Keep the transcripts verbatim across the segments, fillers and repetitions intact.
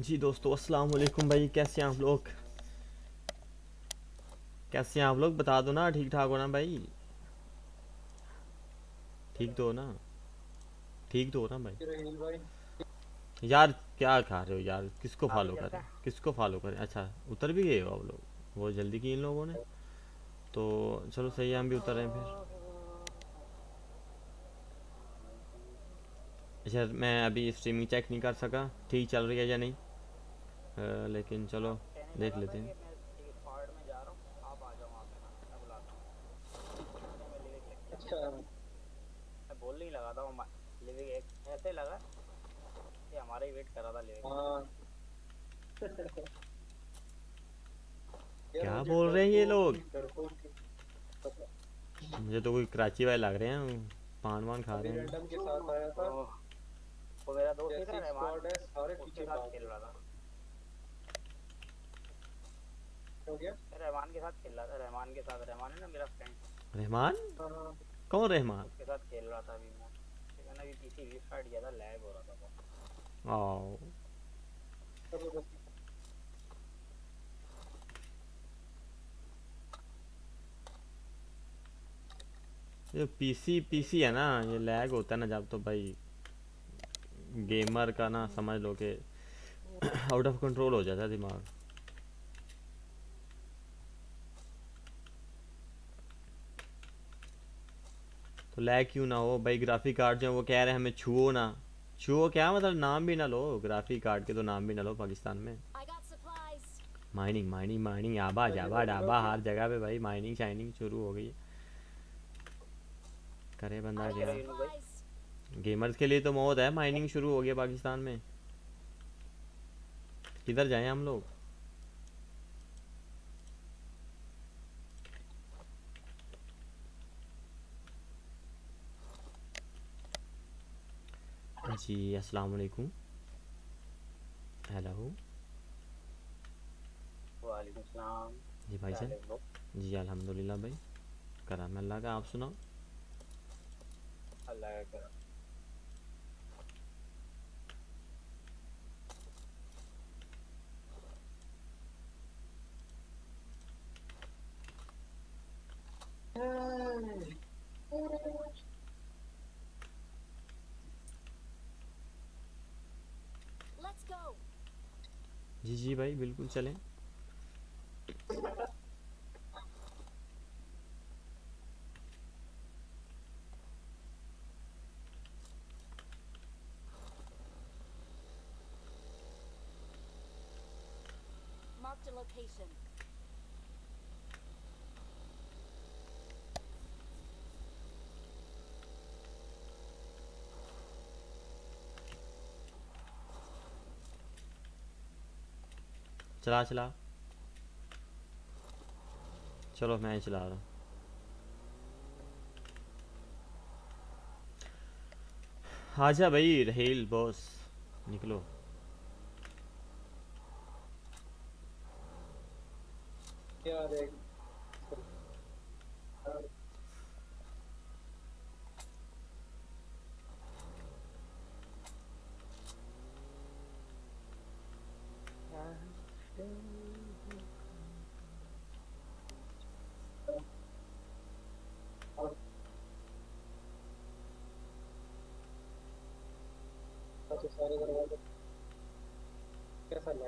जी दोस्तों अस्सलाम वालेकुम भाई, कैसे हैं आप लोग? कैसे हैं आप लोग? बता दो ना, ठीक ठाक हो ना भाई? ठीक तो हो ना? ठीक तो हो ना भाई? रहील भाई। यार क्या खा रहे हो यार? किसको अभी फॉलो चलता करें? है। किसको फॉलो करें? अच्छा, उतर भी गए हो आप लोग? बहुत जल्दी की इन लोगों ने। तो चलो सही है, हम भी उतर रहे हैं फिर। अच्छा, मैं अभी स्ट्रीमिंग चेक नहीं कर सका ठीक चल रही है या नहीं। अ, लेकिन मैं चलो आपको कहने देख लगा था लेते हैं। कि मैं एक स्क्वाड में जा रहा हूँ, आप आ जाओ वहाँ पे ना, मैं बुलाता हूँ। इसलिए मैं लिविक लेके आ अच्छा। गया। मैं बोल नहीं लगा था वो मा- लिविक एक ऐसे लगा कि हमारा ही वेट कर रहा था लिविक। हाँ यार क्या मुझे बोल रहे हैं ये डरपोक लोग? की डरपोक की पता। मुझे तो कोई कराची वाले लग रहे हैं, पान वान खा अभी रहे हैं। रैंडम के साथ आया था। ओह, वो मेरा दोस्त ही था जैसी रहमान, स्क्वाड है सारे उसके पीछे साथ भाग खेल गए। रहा था। हो गया। मैं रहमान के साथ खेल रहा था, रहमान के साथ, रहमान है ना मेरा फ्रेंड, रहमान? हाँ हाँ। कौन रहमान? उसके साथ खेल रहा था अभी मैं। फिर मैंने अभी पीसी रीस्टार्ट किया था, लैग हो रहा था बहुत। आओ। जबरदस्ती। ये पीसी पीसी है ना, ये लैग होता है ना जब, तो भाई गेमर का ना समझ लो कि आउट ऑफ कंट्रोल हो जाता है दिमाग। तो लैग क्यों ना हो भाई? ग्राफिक कार्ड जो है वो कह रहे हैं हमें छुओ ना। छुओ क्या मतलब? नाम भी ना लो ग्राफिक कार्ड के, तो नाम भी ना लो पाकिस्तान में। माइनिंग माइनिंग माइनिंग, आबा सही जाबा बोल रहे हो डाबा कि हर जगह पे भाई माइनिंग शाइनिंग शुरू हो गई है। करे बंदा क्या कह क्या? रहे हो यूनू भाई? गेमर्स के लिए तो मौत है, माइनिंग शुरू हो गया पाकिस्तान में। किधर जाएं हम लोग? जी अस्सलाम वालेकुम। हेलो। वालेकुम सलाम। जी भाई क्या हाल साहब। है ब्रो? जी अल्हम्दुलिल्लाह भाई, करम अल्लाह का। आप सुनाओ। अल्लाह का करम। जी जी भाई बिल्कुल चलें। चला चला। चलो मैं ही चला रहा हूँ। आजा भाई रहेल बॉस, निकलो। यार एक तो सारे दरवाजे कैसा लगा।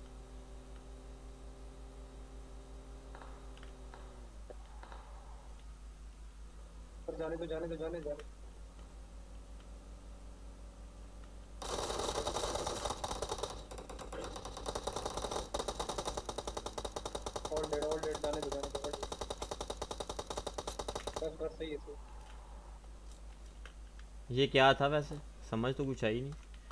पर जाने दो जाने दो जाने जाने। ऑल डेड ऑल डेड जाने दो जाने दो all dead। बस बस सही है सही। ये क्या था वैसे? समझ तो कुछ आई नहीं।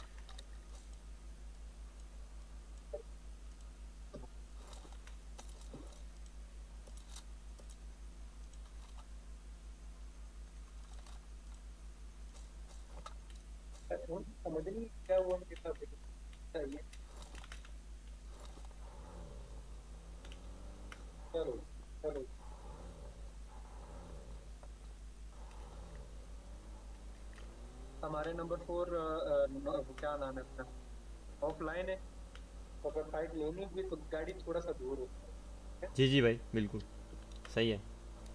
वो समझ नहीं क्या हुआ उनके साथ लेकिन सही है। चलो चलो। हमारे नंबर फोर क्या नाम है अपना, ऑफलाइन है। अगर फाइट लेनी भी तो गाड़ी थोड़ा सा दूर हो। जी जी भाई बिल्कुल सही है।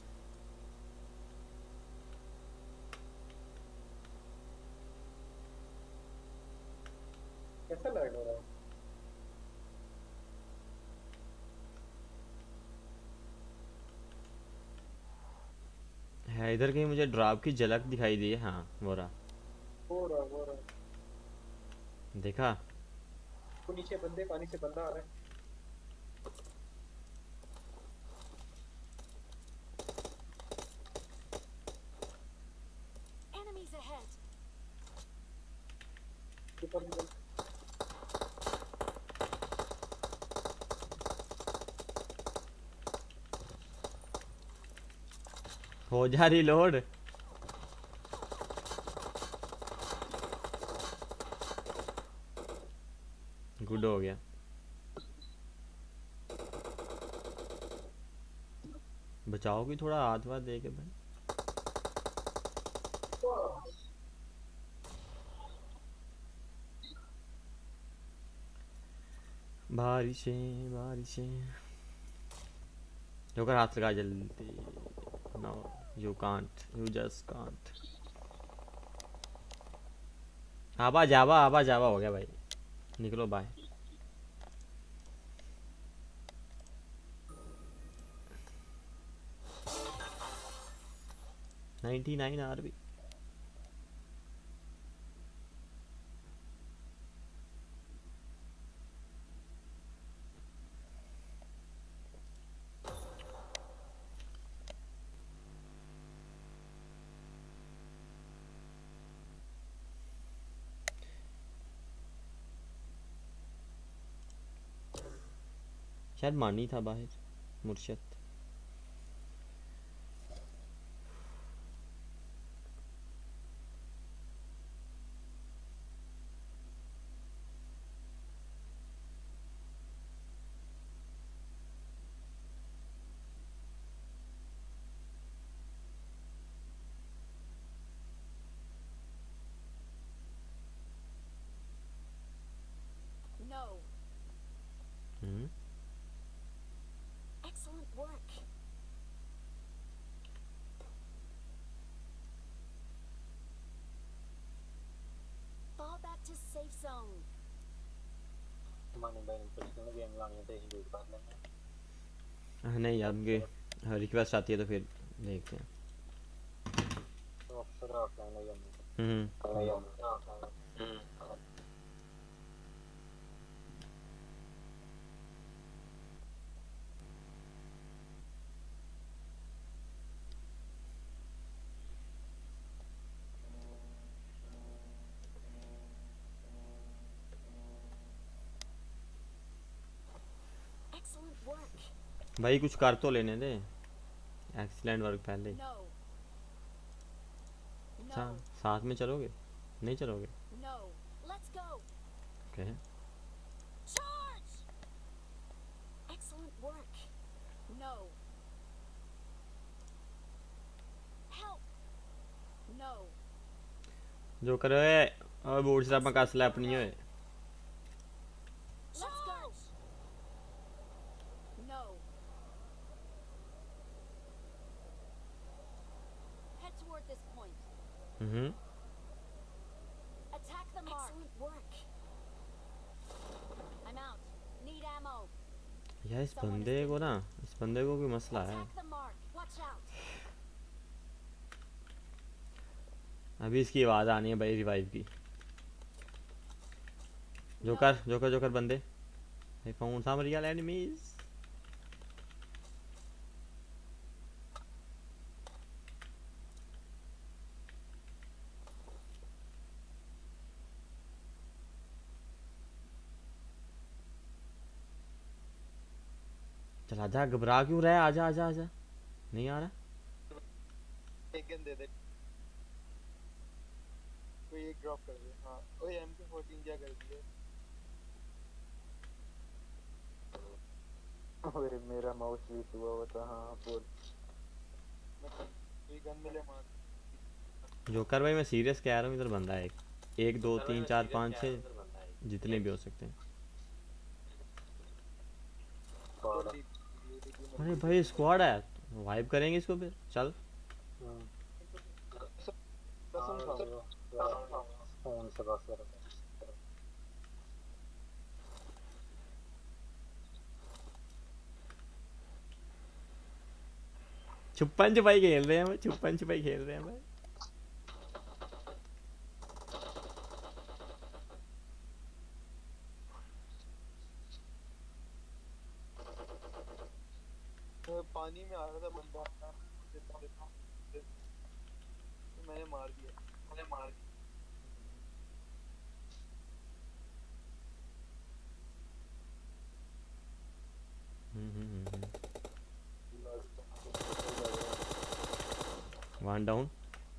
कैसा लग रहा है? है इधर कहीं मुझे ड्रॉप की झलक दिखाई दी है। हाँ वो रहा। हो रहा हो रहा। देखा। वो नीचे बंदे, पानी से बंदा आ रहा है। Enemies ahead. ऊपर भी बंदा। हो जा रही लोड। गुड हो गया। बचाओगी थोड़ा हाथ वाथ दे के भाई। बारिशें बारिशें। जोकर हाथ लगा जल्दी। No you can't you just can't. आबा जावा आबा जावा हो गया भाई। निकलो बाय। नाइन्टी नाइन आर भी। शायद मानी था बाहर मुर्शद। No. Hmm. Excellent work. Fall back to safe zone. मानी भाई ने पर्सनल गेम लानी है तो यही लूट कर लेंगे। हाँ, नहीं यार उनके रिक्वेस्ट आती है तो फिर देखते हैं। तो अक्सर ऑफलाइन हो जाते हैं। हम्म। नहीं ऑफलाइन। हम्म। Excellent work. भाई कुछ कर तो लेने दे। एक्सीलेंट वर्क पहले। No. अच्छा No. साथ में चलोगे नहीं चलोगे। No. Let's go. Okay. Charge. Excellent work. No. Help. No. जो करे और बूट से अपना का स्लैप नहीं होए। Let's go. No. Head toward this point. Hmm. Attack the mark. Excellent work. I'm out. Need ammo. यार इस बंदे को ना इस बंदे को कोई मसला है। Attack the mark. Watch out. अभी इसकी आवाज़ आनी है भाई रिवाइव की। जोकर जोकर जोकर बंदे। I found some real enemies. चल आजा घबरा क्यों रहा है आजा आजा आजा। नहीं आ रहा। एक गन दे दे। कोई एक ड्रॉप कर दे। हाँ ओए एम के फोर्टीन क्या कर दिया? अरे मेरा माउस स्विच हुआ हुआ था। हाँ बोल। कोई गन मिले मार। जोकर भाई मैं सीरियस कह रहा हूँ। इधर बंदा है एक एक दो तीन चार पाँच छः जितने भी हो सकते हैं। अरे भाई स्क्वाड है, वाइप करेंगे इसको फिर, चल। कसम खाऊंगा। फोन से बात कर। छुपन छुपाई खेल रहे हैं भाई, छुपन छुपाई खेल रहे हैं भाई। पानी में आ रहा था बंदा, तो मैंने मार दिया। मैंने मार दिया। One down.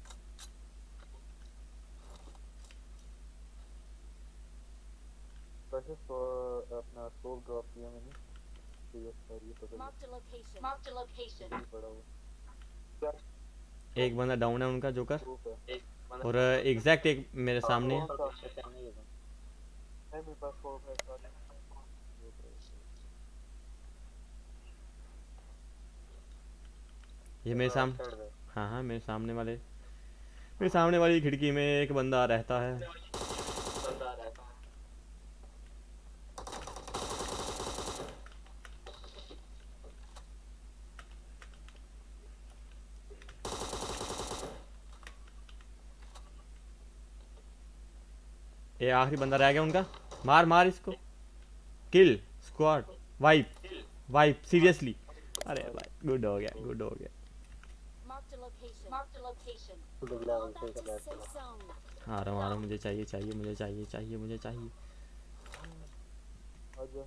वैसे तो अपना स्कोप ड्रॉप किया मैंने, तो ये सारी पकड़ Marked a location. Marked a location. पड़ा हुआ। एक बंदा डाउन है उनका, जोकर। स्कोप है। और एग्जैक्ट एक मेरे सामने है। है मेरे पास स्कोप है सारे। ये मेरे सामने, हाँ हाँ मेरे सामने वाले, मेरे सामने वाली खिड़की में एक बंदा रहता है। ये आखिरी बंदा रह गया उनका, मार मार इसको, kill squad, wipe wipe seriously. अरे भाई गुड हो गया, गुड हो गया। Marked a location. Marked a location. Good Fall level, back take a to back. safe zone. आ रहा हूँ आ रहा हूँ, मुझे चाहिए चाहिए मुझे चाहिए चाहिए मुझे चाहिए। आजा।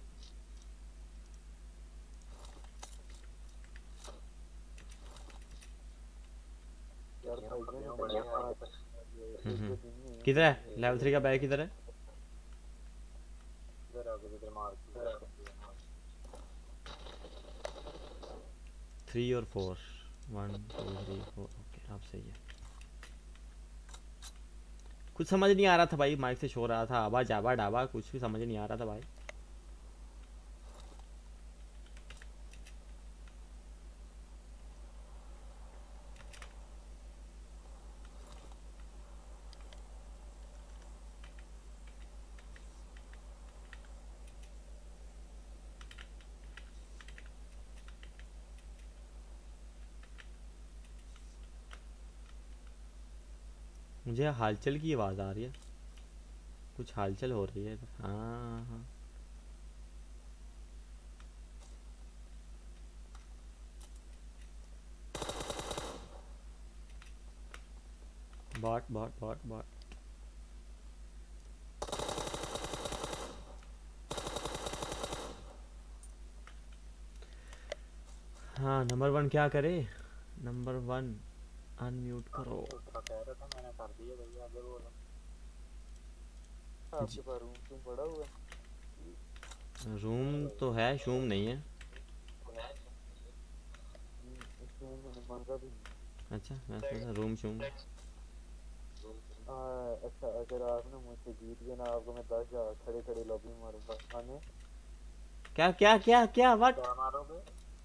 यार भाई ने बढ़िया मारा। हम्म हम्म। किधर है लेवल थ्री का बैग, किधर है? इधर आगे इधर मार। थ्री और four, one two three four, okay अब सही है। कुछ समझ नहीं आ रहा था भाई, माइक से शोर आ रहा था, आबा जाबा डाबा कुछ भी समझ नहीं आ रहा था भाई। मुझे हालचल की आवाज़ आ रही है, कुछ हालचल हो रही है। हाँ हाँ बॉट बॉट बॉट बॉट। हाँ नंबर वन क्या करे, नंबर वन अनम्यूट करो। कह रहा था मैंने कर दिया भैया, आगे बोलो। आपके पास रूम क्यों पड़ा हुआ है? रूम तो है, शूम नहीं है। इसमें मैंने मांगा भी नहीं। अच्छा मैं सोचा रूम शूम। हाँ अच्छा, अगर आप ना मुझसे जीत गए ना, आपको मैं दस हजार खड़े खड़े लॉबी में मारूंगा। आने क्या क्या क्या क्या व्हाट? क्या मारोगे?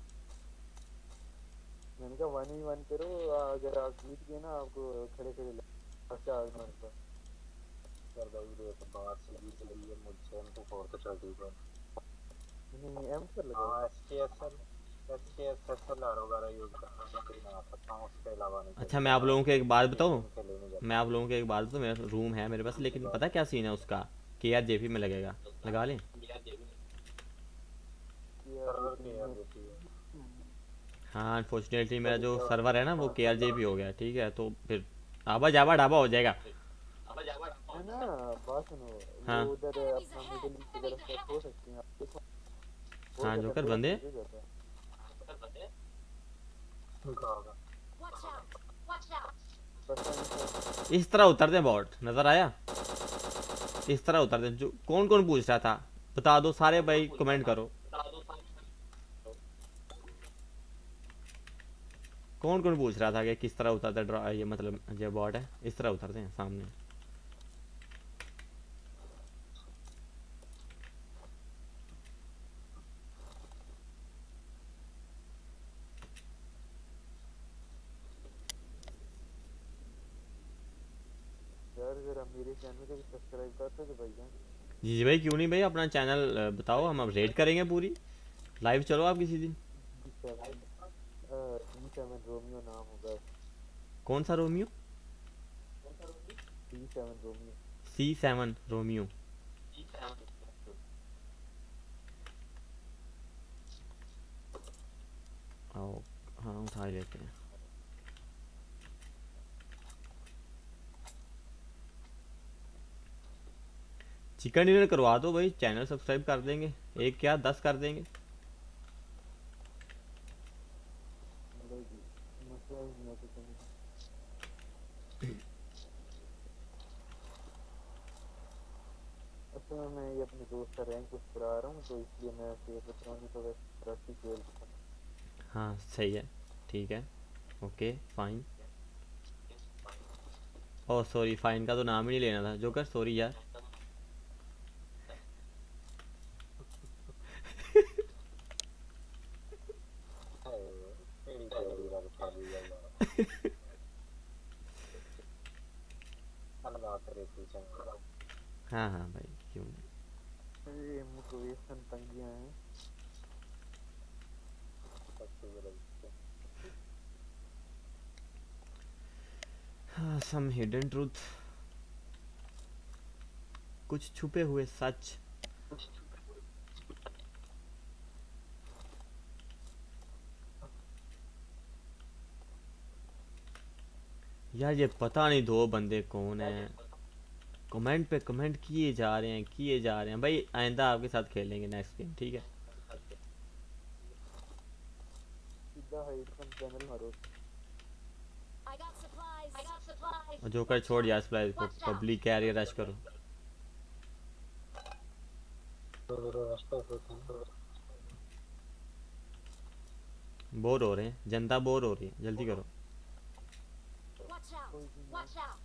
मैंने कहा वन ही वन करो, अगर आप जीत गए ना आपको खड़े खड़े दस हजार मारूंगा। यार भाई देख बाहर से जीत ली है मुझसे, हमको फोर तो चल ठीक है। नहीं एम कर लगा। हाँ एसकेएसएल एसकेएसएल वगैरह यूज करना मैं सकता हूँ, उसके अलावा नहीं। अच्छा मैं आप लोगों को एक बात बताऊँ, मैं आप लोगों को एक बात बताऊँ, मेरा रूम है मेरे पास, लेकिन पता क्या सीन है उसका, के आर जे पी में लगेगा, लगा लें? हाँ अनफॉर्चुनेटली मेरा जो सर्वर है ना वो के आर जे पी हो गया, ठीक है, तो फिर आबा जाबा डाबा हो जाएगा। है ना, बात सुनो। हाँ वो उधर अपना मिडिल ईस्ट की तरफ से हो सकती हैं आप। हाँ जोकर बंदे Watch out. Watch out. इस तरह उतरते हैं, बॉट नजर आया, इस तरह उतरते हैं। जो कौन कौन पूछ रहा था बता दो सारे भाई, कमेंट करो कौन कौन पूछ रहा था कि किस तरह उतरता है, ये मतलब जो बॉट है इस तरह उतरते हैं सामने। मेरे चैनल को भी सब्सक्राइब कर दो भाईजान। जी जी भाई, क्यों नहीं भाई, अपना चैनल अ, बताओ, हम अब रेड करेंगे पूरी। लाइव चलो आप किसी दिन। D seven D seven Romeo नाम होगा। कौन सा Romeo? D seven Romeo. C seven Romeo. आओ, हाँ उठा ही लेते हैं। चिकन डिनर करवा दो भाई, चैनल सब्सक्राइब कर देंगे। एक क्या दस कर देंगे। मतलब कि मसला ही नहीं है कुछ नहीं। असल में मैं ये अपने दोस्त का रैंक कुछ करा रहा हूँ तो इसलिए मैं शेयर कर रहा हूँ, नहीं तो वैसे रस्सी खेलता हूँ। हाँ सही है, ठीक है, okay fine. Oh sorry, fine का तो नाम ही नहीं लेना था जोकर, सॉरी यार। तेरी तेरी बात कर रही है यार। अलग तेरे पीछे हाँ हाँ भाई, क्यों नहीं। ये मोटिवेशन तंगियाँ हैं। हाँ, सम हिडन ट्रूथ, कुछ छुपे हुए सच। यार ये पता नहीं दो बंदे कौन है, कमेंट पे कमेंट किए जा रहे हैं किए जा रहे हैं भाई। आइंदा आपके साथ खेलेंगे नेक्स्ट गेम, ठीक है। सीधा हाइड कम चैनल मारो। I got supplies. I got supplies. और जोकर छोड़ यार स्प्लाइस को, पब्लिक कैरियर रश करो। बोर हो रहे हैं, जनता बोर हो रही है, जल्दी करो। Watch out. कोई भी नहीं। Watch out.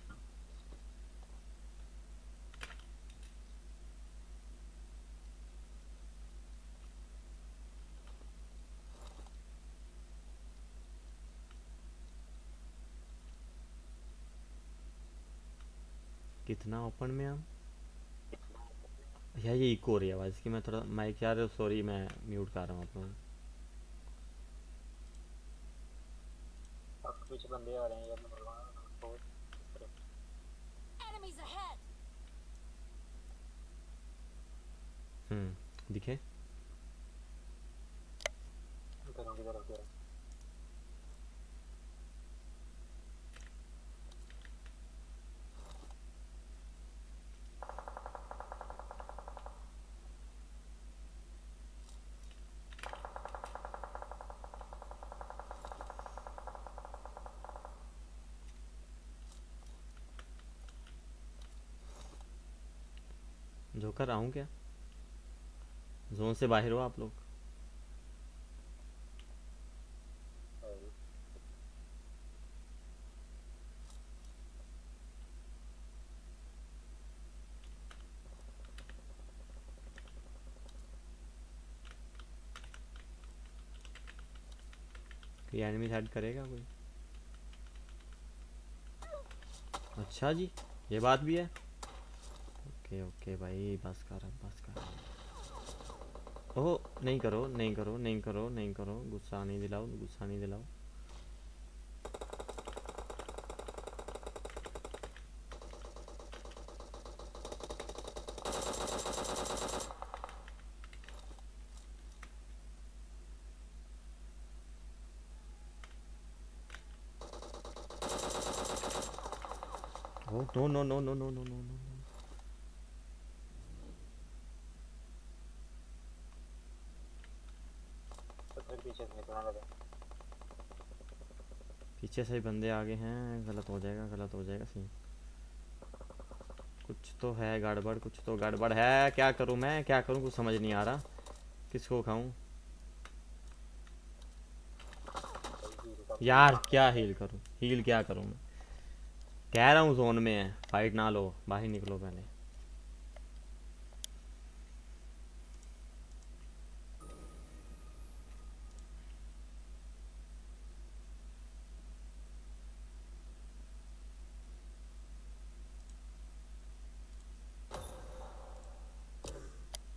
कितना ओपन में हम यार, ये इको हो रही है आवाज़ इसकी। मैं थोड़ा माइक यार, सॉरी मैं म्यूट कर रहा हूँ अपना। कुछ बंदे आ रहे हैं यार। Enemies ahead. हम्म दिखे। घरों की तरफ जा। जोकर आऊँ क्या? जोन से बाहर हो आप लोग। कोई एनिमी हेड करेगा कोई? अच्छा जी, ये बात भी है। ओके ओके भाई, बस कर बस कर। ओह नहीं करो नहीं करो नहीं करो नहीं करो, गुस्सा नहीं दिलाओ, गुस्सा नहीं दिलाओ। Oh no no no no no no no no. पीछे से निकलने लगा। पीछे से ही बंदे आगे हैं, गलत हो जाएगा गलत हो जाएगा सीन। कुछ तो है गड़बड़, कुछ तो गड़बड़ है। क्या करूं मैं, क्या करूं, कुछ समझ नहीं आ रहा। किसको खाऊं यार, क्या हील करूं, हील क्या करूं मैं? कह रहा हूं जोन में है, फाइट ना लो, बाहर निकलो पहले।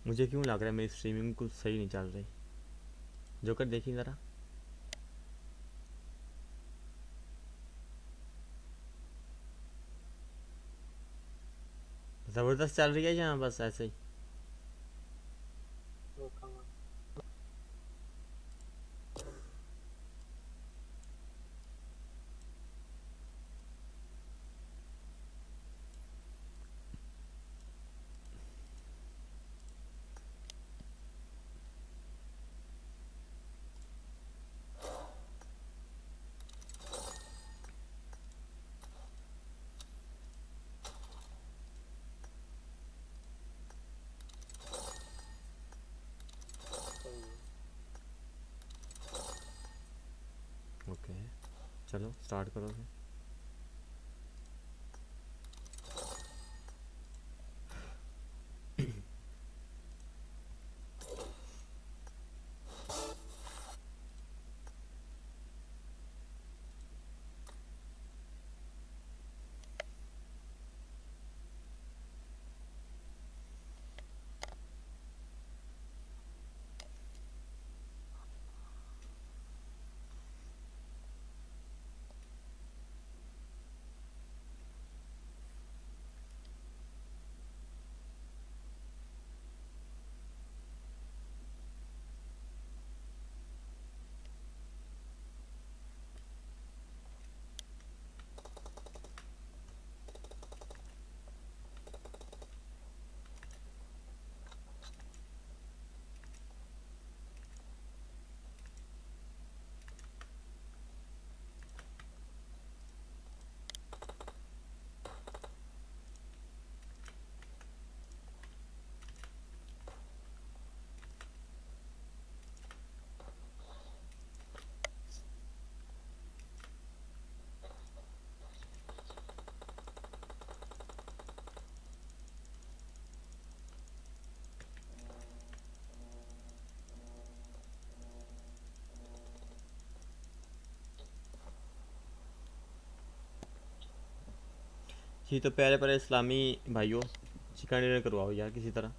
मुझे क्यों लग रहा है मेरी स्ट्रीमिंग कुछ सही नहीं चल रही। जोकर देखिए ज़रा। ज़बरदस्त चल रही है या बस ऐसे ही? देखूंगा। सही है। ओके चलो स्टार्ट करो फिर। जी तो प्यारे प्यारे इस्लामी भाइयों, चिकन डिनर करवाओ यार किसी तरह।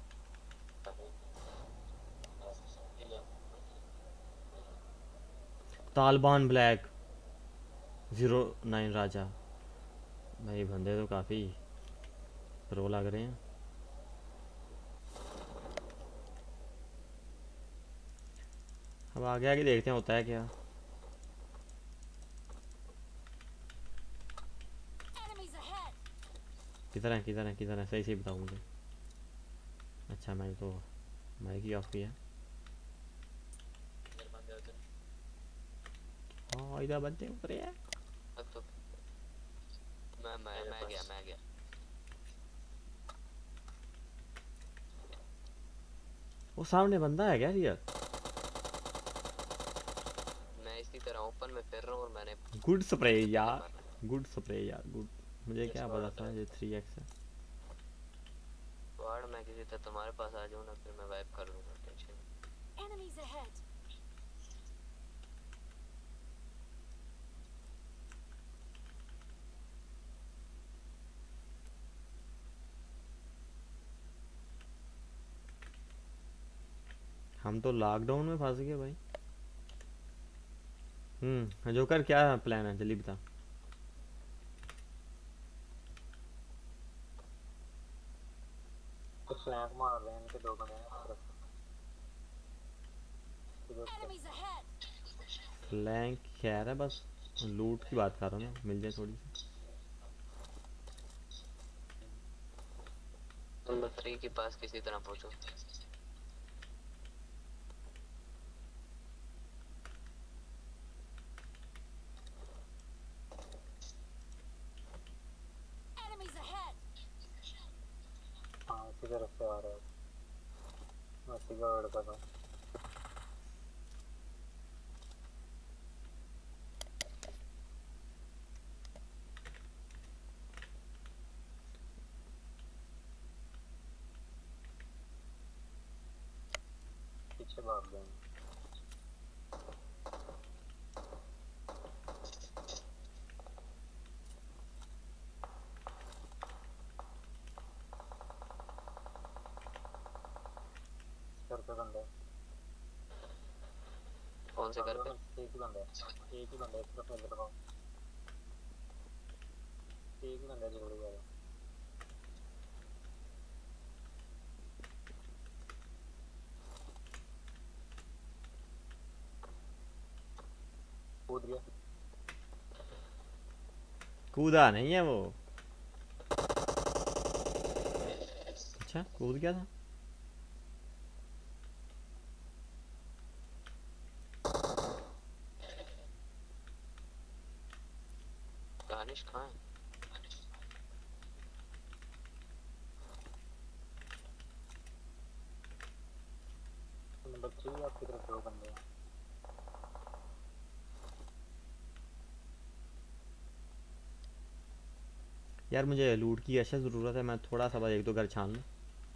Taliban black zero nine Raja. भाई बंदे तो काफ़ी प्रो लग रहे हैं। अब आगे आगे देखते हैं होता है क्या। Enemies ahead. किधर है किधर है किधर है, सही सही बताओ मुझे। अच्छा मैंने तो माइक ही ऑफ किया। हाँ इधर बंदे उतरे हैं। तो मैं मैं मैं गया मैं गया वो सामने बंदा है क्या यार? मैं इसी तरह ओपन में फिर रहा हूँ और मैंने गुड स्प्रे यार, गुड स्प्रे यार गुड। मुझे क्या पता था ये थ्री एक्स है। वार्ड में किसी तरह तुम्हारे पास आ जाऊँ ना, फिर मैं वाइप कर लूँगा, टेंशन। Enemies ahead. हम तो लॉकडाउन में फंस गए भाई। हम्म जोकर क्या प्लान है जल्दी बता। कुछ फ्लैंक मार रहे हैं इनके दो बंदे हैं तरफ। Enemies ahead. फ्लैंक खैर है, बस लूट की बात कर रहा हूँ ना, मिल जाए थोड़ी सी। नंबर थ्री के पास किसी तरह पहुँचो। Enemies ahead. हाँ इसी तरफ से आ रहा है। मैं सीधा लड़का था। पीछे भाग गए। पे बंदा है। कौन से घर पे? एक ही बंदा है, एक ही बंदा है, एक तरफ नजर लगाओ, एक ही बंदा है जरूर वाला। कूद गया। कूदा नहीं है वो। अच्छा कूद गया था। दानिश कहाँ है? नंबर थ्री आपकी तरफ दो बंदे हैं। यार मुझे लूट की ऐसे ज़रूरत है, मैं थोड़ा सा बस एक दो घर छान लूँ।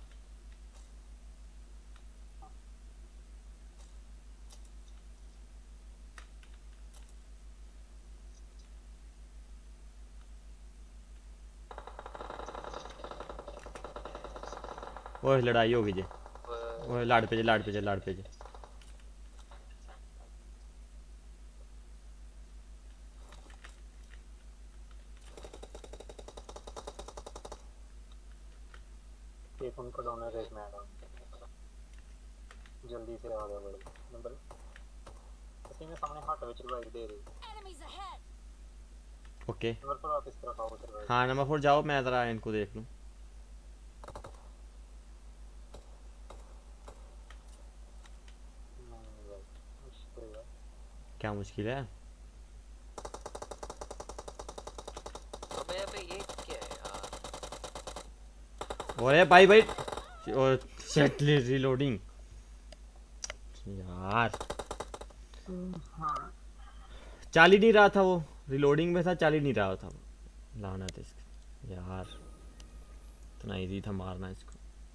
ओए लड़ाई हो गई जे। ओए लाड़ पे जे लाड़ पे जे लाड़ पे जे। एक उनको डाउन है, एक मैं डाउन। जल्दी से आ गया बड़े नंबर इसी में सामने हाथ विच रिवाइव दे रही। Enemies ahead. Okay number four आप इस तरफ आओ रिवाइव। हाँ नंबर फोर जाओ, मैं ज़रा इनको देख लूँ। नहीं भाई मुश्किल है। क्या मुश्किल है? अबे अबे ये क्या है यार? ओए भाई भाई और सेट रीलोडिंग यार। चाल ही नहीं रहा था वो, रिलोडिंग में था, चाल ही नहीं रहा था वो। लानत है इसकी यार, इतना इजी था मारना इसको।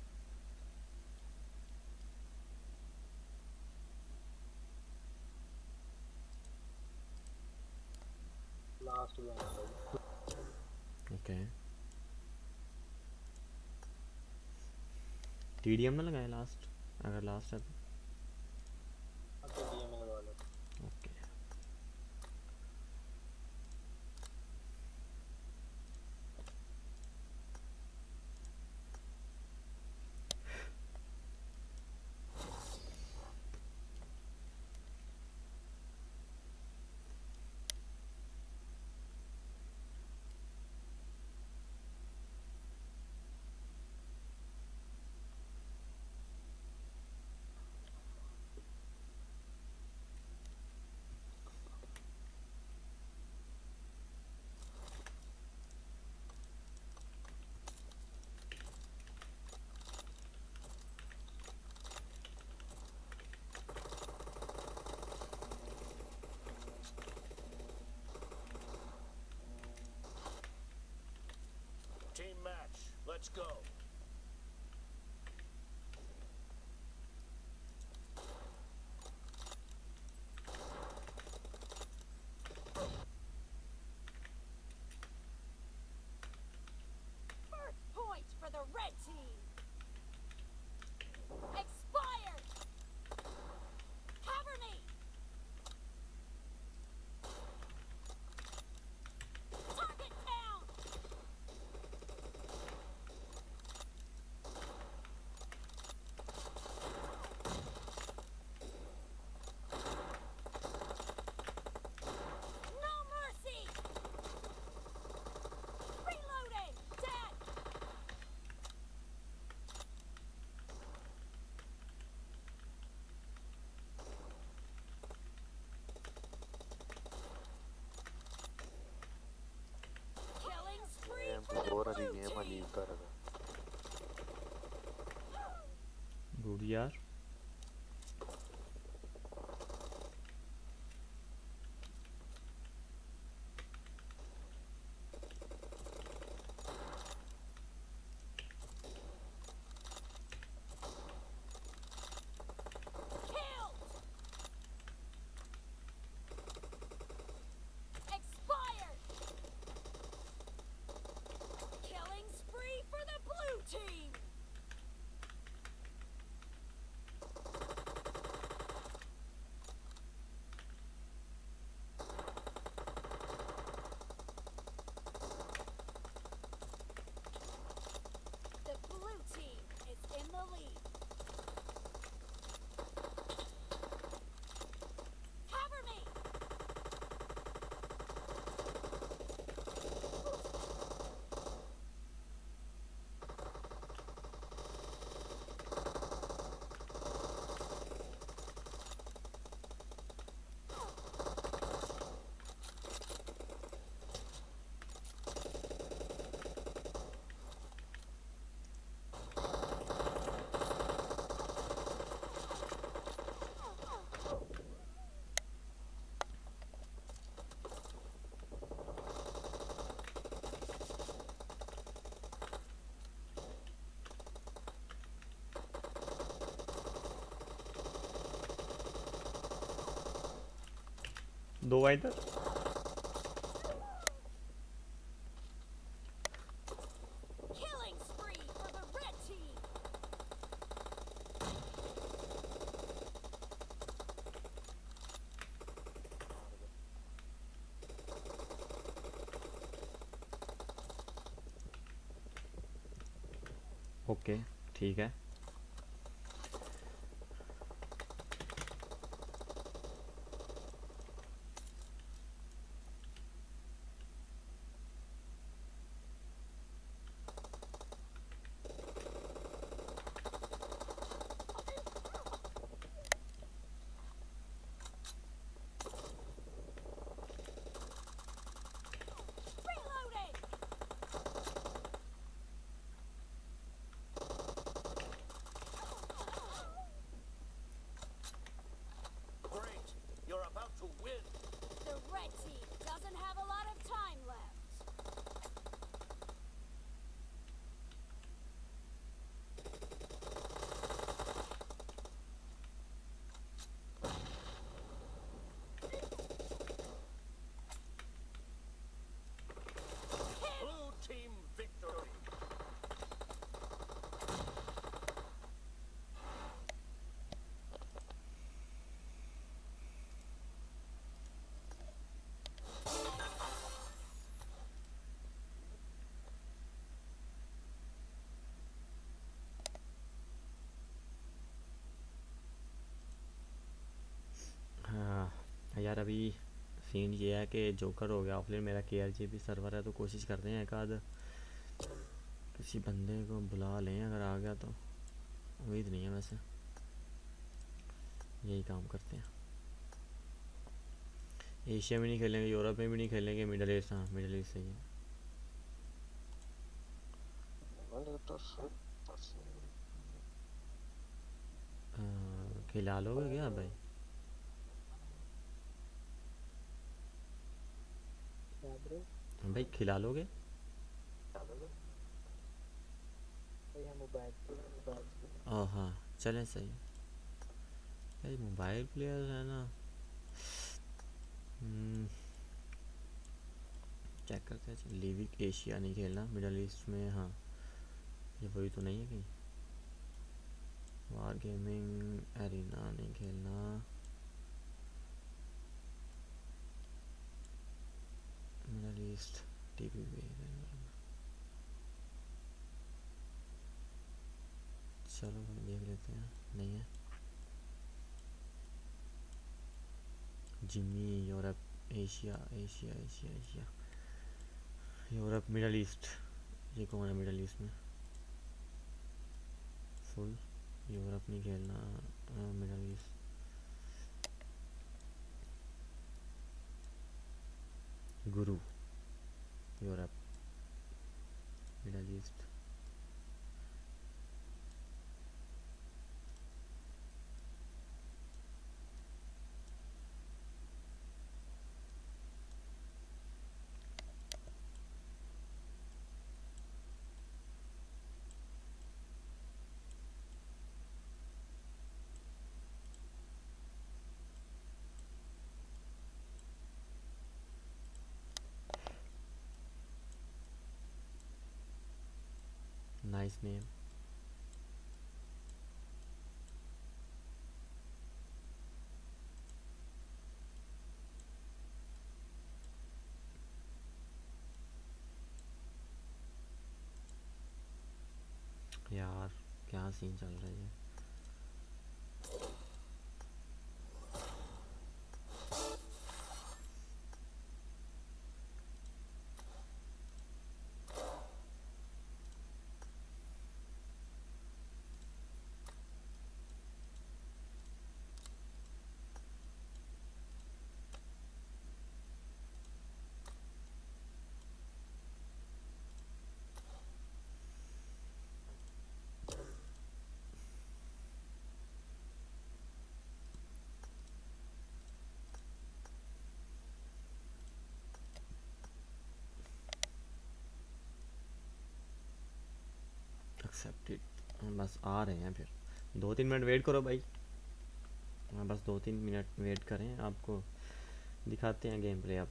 लास्ट गेम है भाई। ओके टीडीएम ना लगाए लास्ट, अगर लास्ट है तो। अच्छा डीएम में लगा लो। Okay Team match. Let's go. First point for the red team. Expired. Cover me. Target down. No mercy. Reloading. Dead. Killing spree game for the और अभी blue गेम team. अजीब कर रहा गुड यार। Killed. Expired. Killing spree for the blue team. दो आए इधर। Killing spree for the red team. Okay ठीक है। Reloading. Great. You're about to win. The red team doesn't have a lot of time left. Blue team victory. हाँ यार अभी scene ये है कि जोकर हो गया ऑफलाइन, मेरा के आर जी भी सर्वर है, तो कोशिश करते हैं एक आध किसी बंदे को बुला लें, अगर आ गया तो उम्मीद नहीं है, वैसे यही काम करते हैं। एशिया में नहीं खेलेंगे, यूरोप में भी नहीं खेलेंगे, मिडल ईस्ट, हाँ मिडल ईस्ट सही है। अ, खिला लोगे क्या भाई? क्या ब्रो? भाई खिला लोगे? भाई हम मोबाइल पे मोबाइल पे ओह हाँ चलें सही है। भाई मोबाइल प्लेयर है ना, चेक करते हैं। लिविक एशिया नहीं खेलना, मिडल ईस्ट में, हाँ ये वही तो नहीं है कहीं। वार गेमिंग एरिना नहीं खेलना, मिडल ईस्ट टीवी पे चलो देख लेते हैं, नहीं है। Jimmy Europe Asia Asia Asia Asia Europe middle east, ये कौन है मिडल ईस्ट में? फुल यूरोप नहीं खेलना, middle east Guru Europe middle east. Nice name. यार क्या सीन चल रहा है? एक्सेप्टेड, बस आ रहे हैं, फिर दो तीन मिनट वेट करो भाई। हाँ बस दो तीन मिनट वेट करें, आपको दिखाते हैं गेम प्ले अब।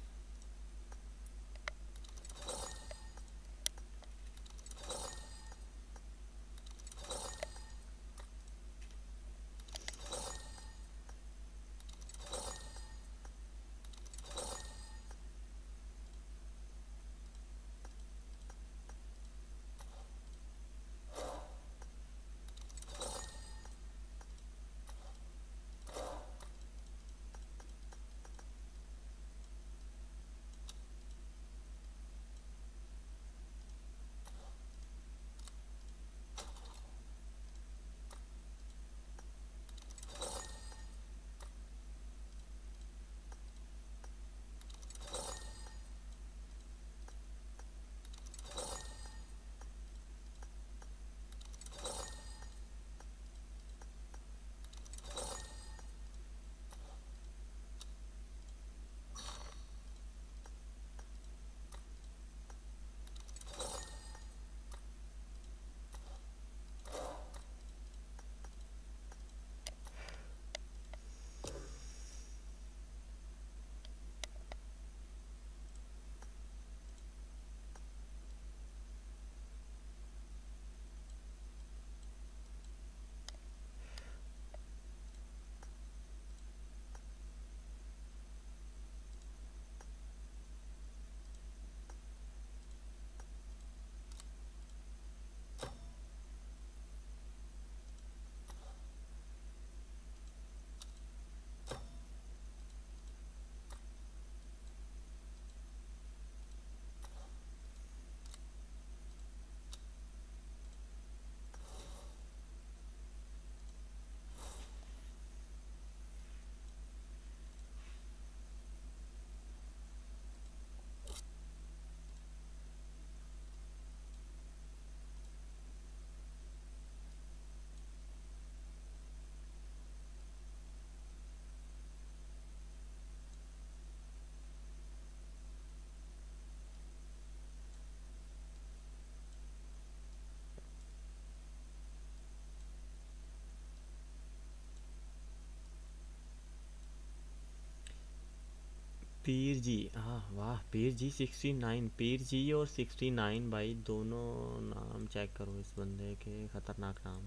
पीर जी, हाँ वाह, पीर जी सिक्सटी नाइन, पीर जी और सिक्सटी नाइन भाई दोनों नाम चेक करो इस बंदे के, ख़तरनाक नाम।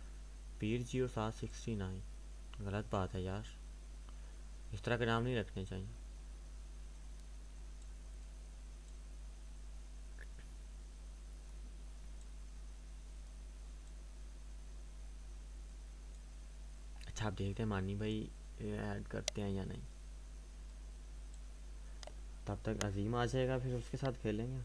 पीर जी और साथ सिक्सटी नाइन, गलत बात है यार, इस तरह के नाम नहीं रखने चाहिए। अच्छा आप देखते हैं मानी भाई ऐड करते हैं या नहीं, तब तक अजीम आ जाएगा, फिर उसके साथ खेलेंगे।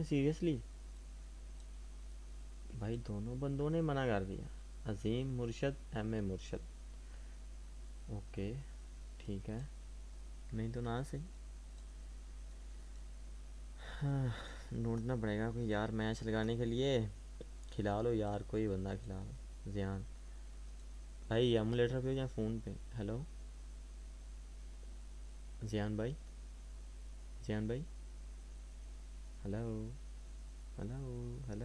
सीरियसली भाई दोनों बंदों ने मना कर दिया। अजीम मुर्शद, एम ए मुर्शद, ओके ठीक है, नहीं तो ना सही। हाँ, ढूंढना पड़ेगा कोई यार मैच लगाने के लिए। खिला लो यार, कोई बंदा खिला लो। जियान भाई एमुलेटर पे या फ़ोन पे? हेलो जियान भाई, जियान भाई, हेलो हेलो हेलो।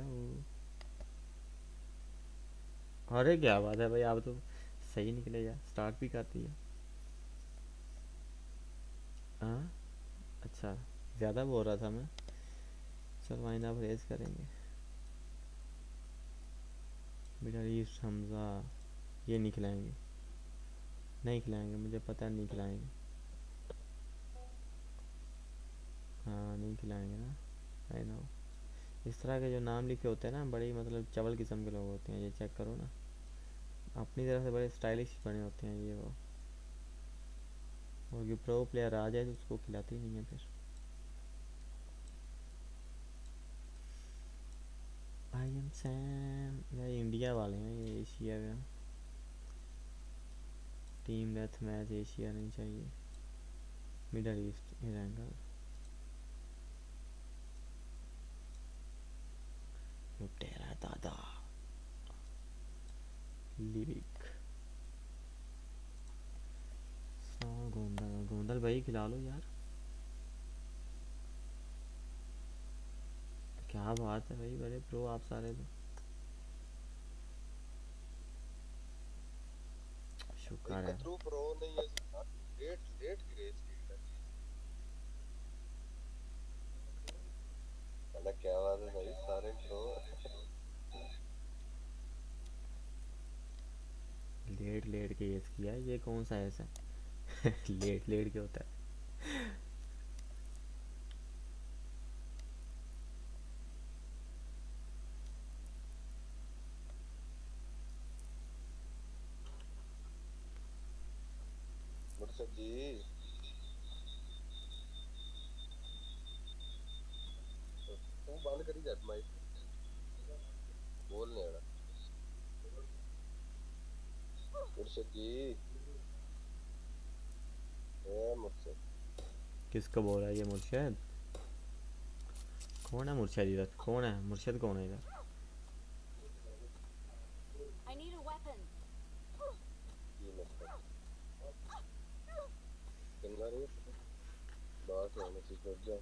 अरे क्या बात है भाई, आप तो सही निकले यार, स्टार्ट भी कर दिया। हाँ अच्छा, ज़्यादा बोल रहा था मैं। चल वाइंड अप रेस करेंगे। मिडल ईस्ट हमजा, ये नहीं खिलाएंगे, नहीं खिलाएंगे, मुझे पता है नहीं खिलाएंगे। हाँ नहीं खिलाएंगे ना, आई नो। इस तरह के जो नाम लिखे होते हैं ना, बड़े मतलब चवल किस्म के लोग होते हैं, ये चेक करो ना, अपनी तरफ से बड़े स्टाइलिश बने होते हैं ये वो। और ये प्रो प्लेयर आ जाए तो उसको खिलाते ही नहीं है फिर। आई एम सैम, ये इंडिया वाले हैं, ये एशिया का। टीम डेथ मैच एशिया नहीं चाहिए, मिडल ईस्ट इरांगल। तेरा दादा लिरिक। गोंदल, गोंदल भाई खिला लो यार। क्या बात है भाई, बड़े प्रो आप सारे तो। शुक्र है। थ्रू प्रो नहीं है, लेट लेट ग्रेस वाला क्या बात है भाई, सारे प्रो। लेट लेट के येस किया, ये कौन सा ऐसा लेट लेट के होता है। मुर्शद जी तू बंद करी जाट माइक बोलने वाला। मुर्शद जी ए मुर्शद, किसको बोल रहा है ये मुर्शद? कौन है मुर्शद इधर, कौन है मुर्शद, कौन है इधर? I need a weapon. ये मतलब चंगा रे बात है मैसेज कर जा।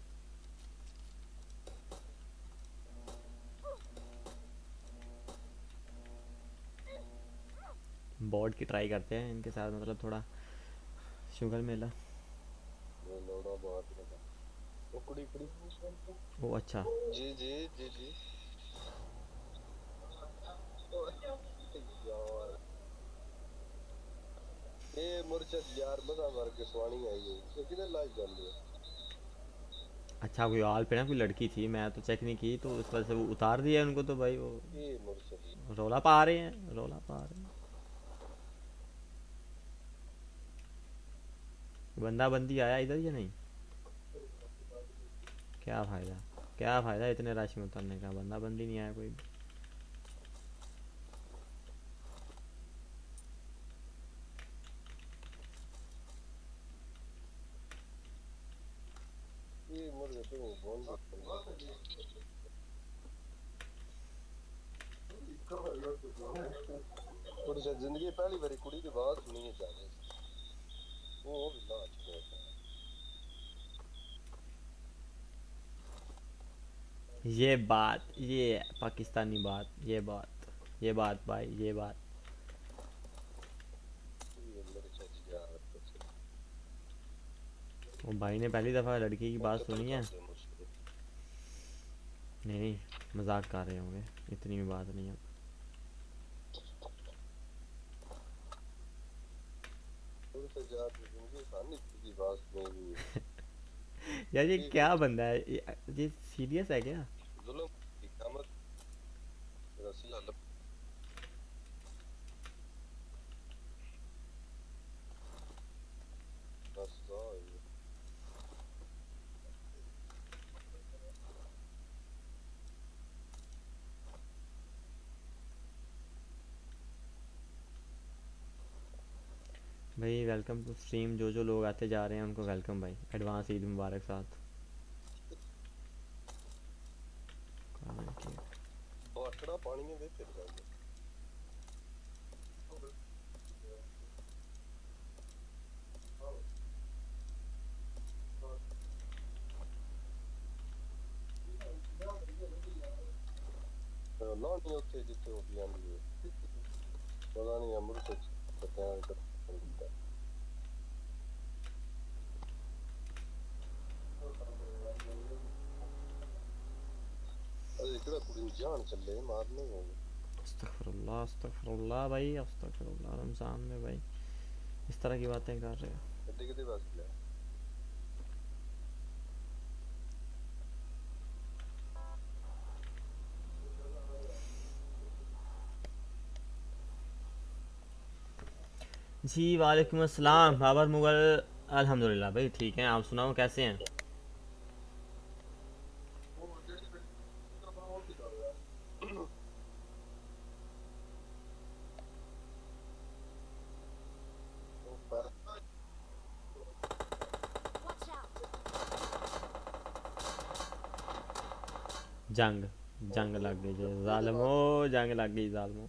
बॉट की ट्राई करते हैं इनके साथ, मतलब थोड़ा शुगर मेला। वो लोड़ा बहुत लगा वो कुड़ी कुड़ी। ओ अच्छा, जी जी जी जी यार ये मुर्शद यार मजा मार के स्वाणी आई है, ये किधर लाइव जान रही है। अच्छा कोई ऑल पे ना कोई लड़की थी, मैं तो चेक नहीं की, तो उस वजह से वो उतार दिया उनको, तो भाई वो ये मुर्शद रोला पा रहे हैं, रोला पा रहे हैं। बंदा बंदी आया इधर या नहीं? क्या फ़ायदा, क्या फ़ायदा इतने राशि में उतरने का, बंदा बंदी नहीं आया कोई भी। ये मुर्शद तू बोल मुर्शद जिंदगी पहली बारी कुड़ी की बात सुनी है जाने वो भी ना अच्छे। ये बात, ये पाकिस्तानी बात, ये बात, ये बात भाई, ये बात। ये मुर्शद यार वो भाई ने पहली दफ़ा लड़की की बात सुनी है। नहीं नहीं, मजाक कर रहे होंगे, इतनी भी बात नहीं है। यार ये क्या बंदा है, ये, ये सीरियस है क्या? जुल्म की क़यामत रसीला लब बस जाओ ये भाई वेलकम टू स्ट्रीम। जो जो लोग आते जा रहे हैं उनको वेलकम भाई, एडवांस ईद मुबारक साथ। बाटड़ा पानी में दे तेरे भाई लानी उत्थे जिथे हो गई आंदी है पता नहीं अमृत सत्या कर अरे इकड़ा कुड़ी जान चले मारने हो अस्तगफुरुल्लाह अस्तगफुरुल्लाह भाई अस्तगफुरुल्लाह। रमज़ान में भाई इस तरह की बातें कर रहे हो। गड्डी कितने पास ले जी वालेकुम अस्सलाम बाबर मुगल। अल्हम्दुलिल्लाह भाई ठीक हैं, आप सुनाओ कैसे हैं? Watch out! जंग जंग लग गई जे जालिमो, जंग लग गई जालिमो।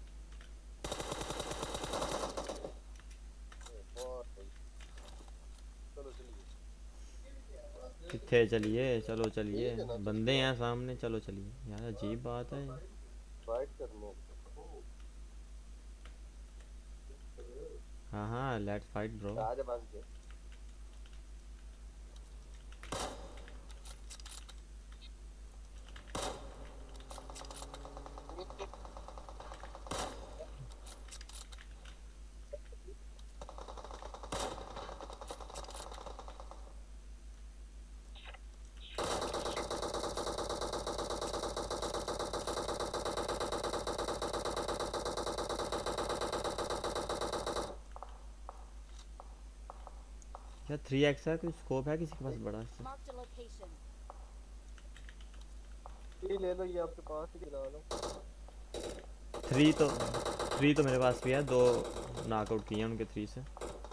चलो चलिए कितने चलिए? चलो चलिए, बंदे हैं सामने, चलो चलिए। यार अजीब बात है। फाइट करने हाँ हाँ लेट्स फाइट ब्रो। आज बस के क्या थ्री एक्स है? कोई स्कोप है किसी के पास बड़ा सा? Marked a location. ये ले लो, ये आपके पास ही गिरा लो। थ्री तो थ्री तो मेरे पास भी है, दो नॉकआउट किए हैं उनके थ्री से।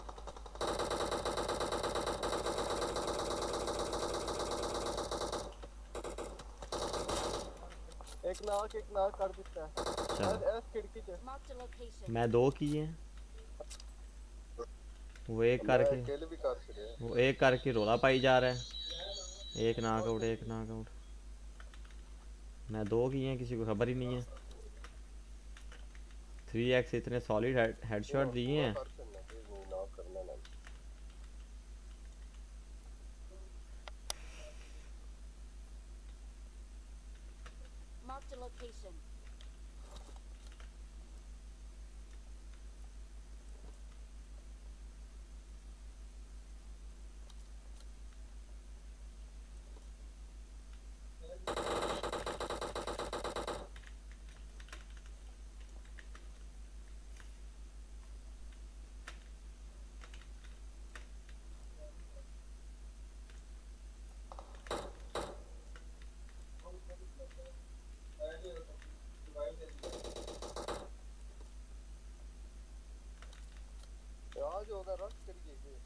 एक नाक एक नाक कर देता है। चलो एस एस खिड़की से। Marked a location. मैं दो किए हैं, वो एक मैं करके अकेले भी कर सकते हैं वो एक करके रोला पाई जा रहा है। एक नॉकआउट एक नॉकआउट। मैं दो किए हैं, किसी को खबर ही नहीं है। थ्री एक्स इतने सॉलिड हेडशॉट दिए हैं। कर सकते हैं वो ना करना ना Marked a location. आज होगा रश करिए कि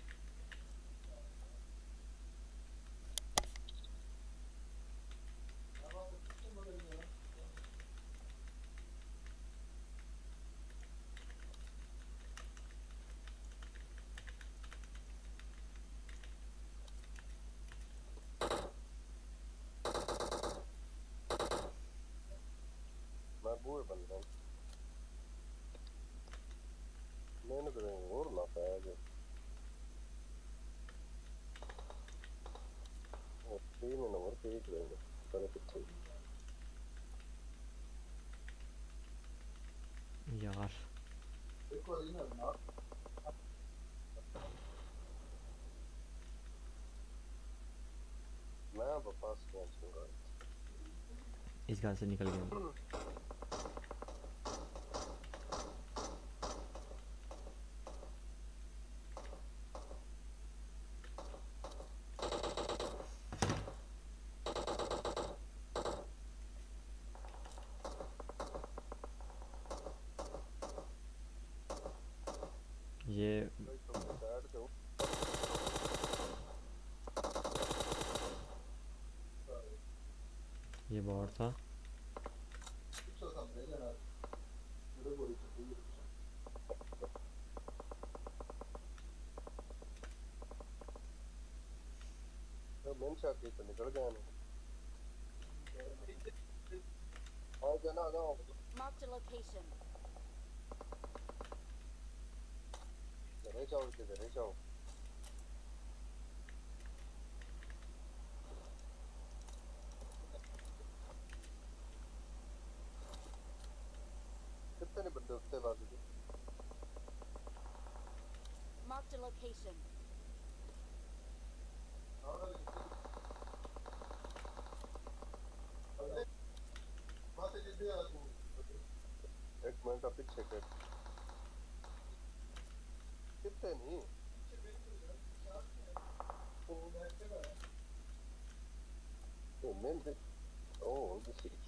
मैं बूढ़ बन रहा हूँ मैंने करेंगे और ना पाया जो वो तीन नंबर पे एक रहेंगे पर कितने यार मैं वापस पहुंचूंगा इस घर से निकल गया। ये भाई तुम बैठ जाओ ये बॉट था। तो मेन शॉट के तो निकल गया ना और जना ना Marked a location. घरे जाओ के घरे जाओ कितने बंदे उत्ते बाजू के Marked a location. एक मिनट पीछे कर कितने नहीं तो मैं oh this is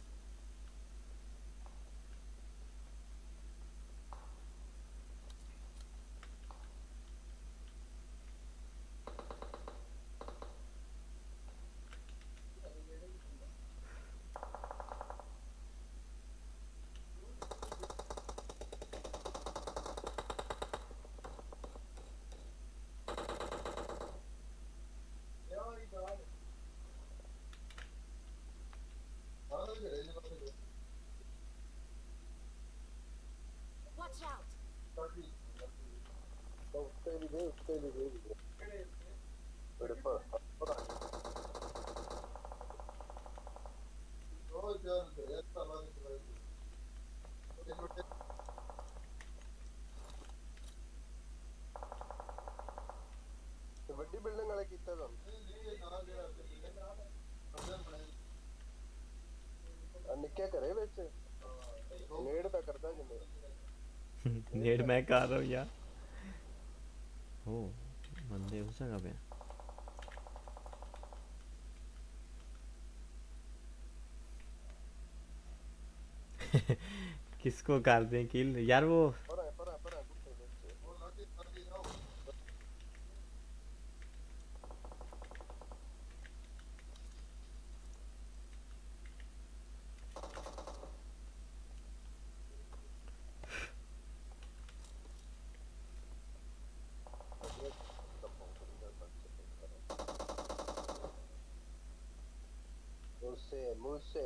Watch out. तो उत्ते भी दे उत्ते भी दे बड़े पर पर आ ओ यार यार सामान छोटे तो बड़ी बिल्डिंग वाला कीता था निक्के करे विच नेड़ पे करदा जिन्ने नेट मैं कर रहा हूँ यार। ओ बंदे उस जगह पे किसको कर दें किल यार वो पर पर पर कुत्ते विच ओ लाठी लाठी जाओ मुझसे मुझसे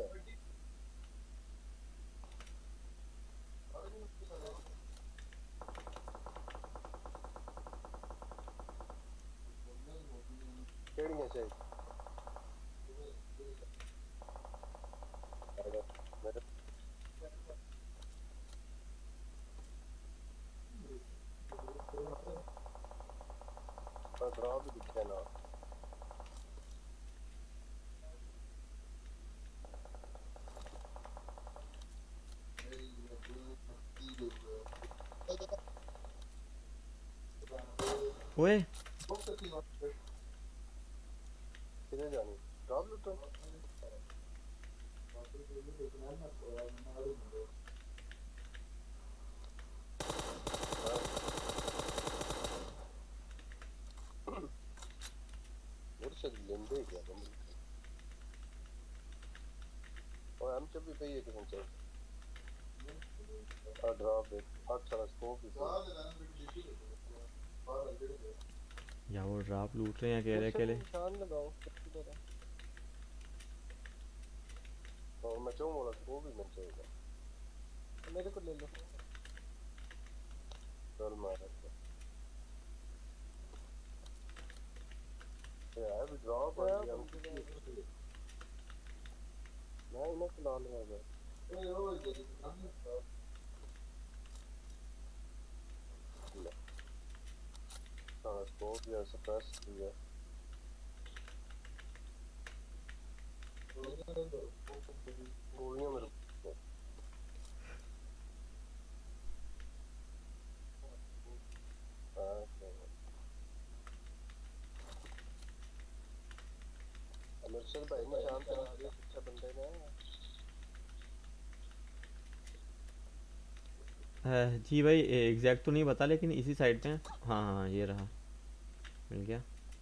केड़ियां चाहिए मेरे पर ड्रॉ भी दिखे ना ओए किधर जानी ड्रॉप लूटो मुर्शद लेंदे क्या तुम और हम जब भी पे ये किधर चाहिए और ड्रॉप दे अच्छा स्कोप भी या वो ड्रॉप लूट रहे हैं अकेले अकेले। निशान लगाओ किधर है और मैं चाहूँ वाला स्कोप भी मिल जाएगा मेरे को ले लो चल मार यार भी ड्रॉप आ गया मैं इन्हें चला लूंगा ओए ओए हाँ स्कोप या सप्रेस किया गोलियां मेरे को अमरशर भाई निशान पे आ रही अच्छा बंदे ने जी भाई एग्जैक्ट तो नहीं पता लेकिन इसी साइड पे है। हाँ हाँ ये रहा, मिल गया।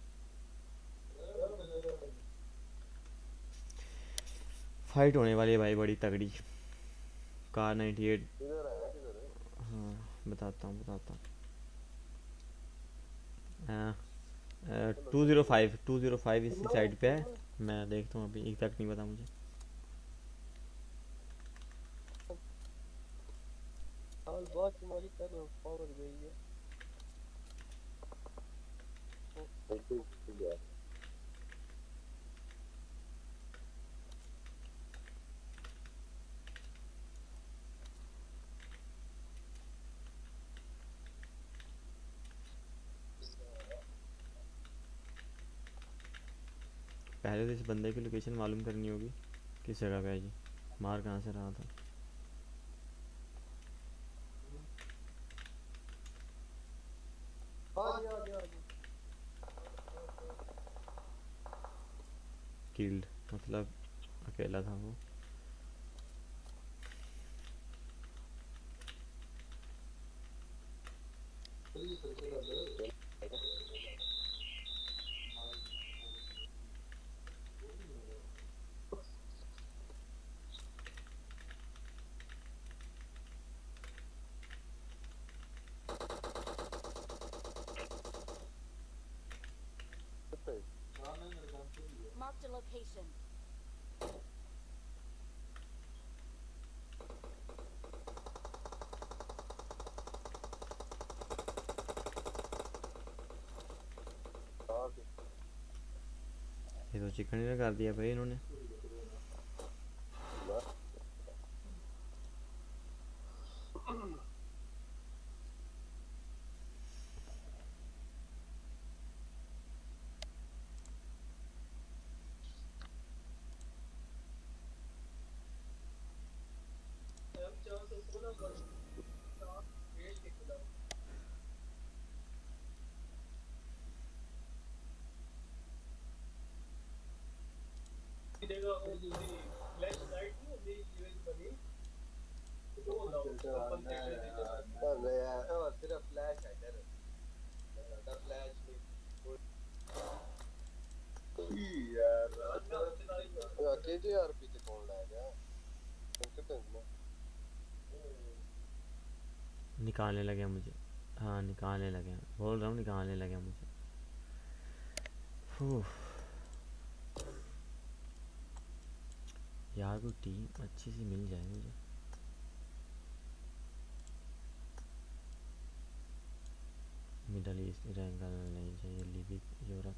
फाइट होने वाली है भाई बड़ी तगड़ी। Car ninety eight. किधर है किधर है? हाँ बताता हूँ बताता हूँ। चलो टू ज़ीरो जल्दी फाइव टू ज़ीरो फाइव इसी साइड पे है। मैं देखता हूँ, अभी एग्जैक्ट नहीं पता मुझे। हाल बात तुम्हारी कर पावर गई है। ठीक ठीक है। पहले तो इस बंदे की लोकेशन मालूम करनी होगी, किस जगह पे है ये, मार कहाँ से रहा था। आ गया आ गया आ गया। किल्ड मतलब अकेला था वो। Marked a location. ये तो चिकन ही कर दिया भाई इन्होंने। सिर्फ फ्लैश है डर दा फ्लैश नहीं यार केजेआरपी से कौन लाएगा कितने में निकालने लगे मुझे। हाँ निकालने लगे, बोल रहा हूँ निकालने लगे मुझे। फूह। यार कोई टीम अच्छी सी मिल जाए मुझे। मिडल ईस्ट रैंगल नहीं चाहिए, लिविक यूरोप।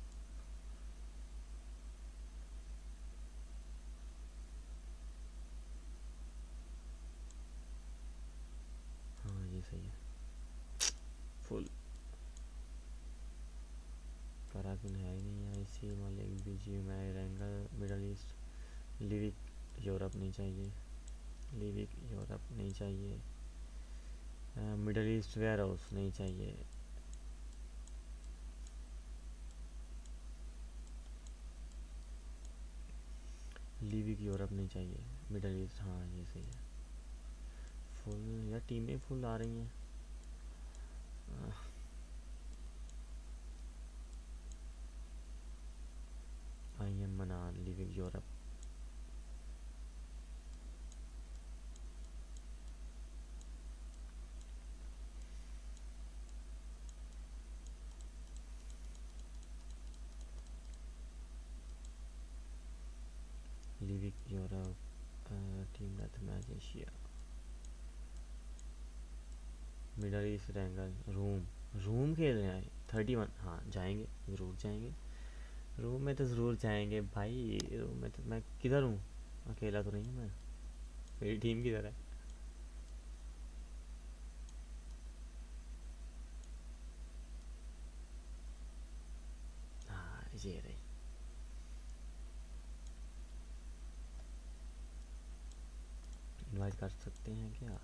हाँ ये सही है। फुल कराकुन है ही नहीं, आई सी मलिक बीजी मैं wrangle middle east Livik Europe नहीं चाहिए, लिविक यूरोप नहीं चाहिए, मिडल ईस्ट वेयर हाउस नहीं चाहिए। लिविक यूरोप नहीं चाहिए, मिडल ईस्ट हाँ ये सही है। फुल या टीमें फुल आ रही हैं। I am Manan Livik Europe. Livik Europe team death match Asia middle east wrangle room. Room खेल रहे हैं थर्टी वन, हाँ जाएंगे ज़रूर जाएंगे, रूम में तो ज़रूर जाएंगे भाई। रूम में तो मैं किधर हूँ, अकेला तो नहीं हूँ मैं, मेरी टीम किधर है। हाँ ये रही। इनवाइट कर सकते हैं क्या।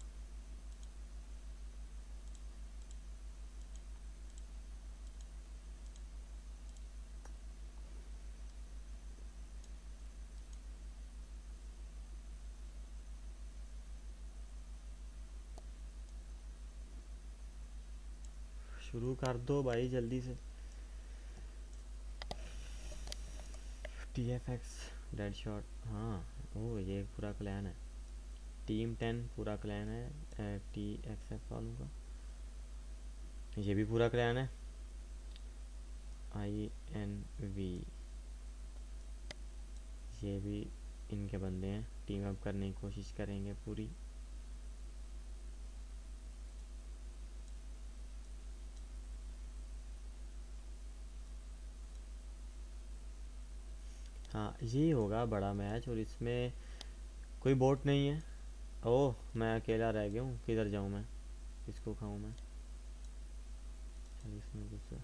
शुरू कर दो भाई जल्दी से। T F X dead shot, हाँ। ओ ये एक पूरा क्लैन है। टीम टेन पूरा क्लैन है टी एक्स एफ वालों का। ये भी पूरा क्लैन है। आई एन वी, ये भी इनके बंदे हैं। टीम अप करने की कोशिश करेंगे पूरी। हाँ ये होगा बड़ा मैच और इसमें कोई बोट नहीं है। ओह मैं अकेला रह गया हूँ, किधर जाऊँ मैं, किसको खाऊँ मैं। चल इसमें गुस्सा।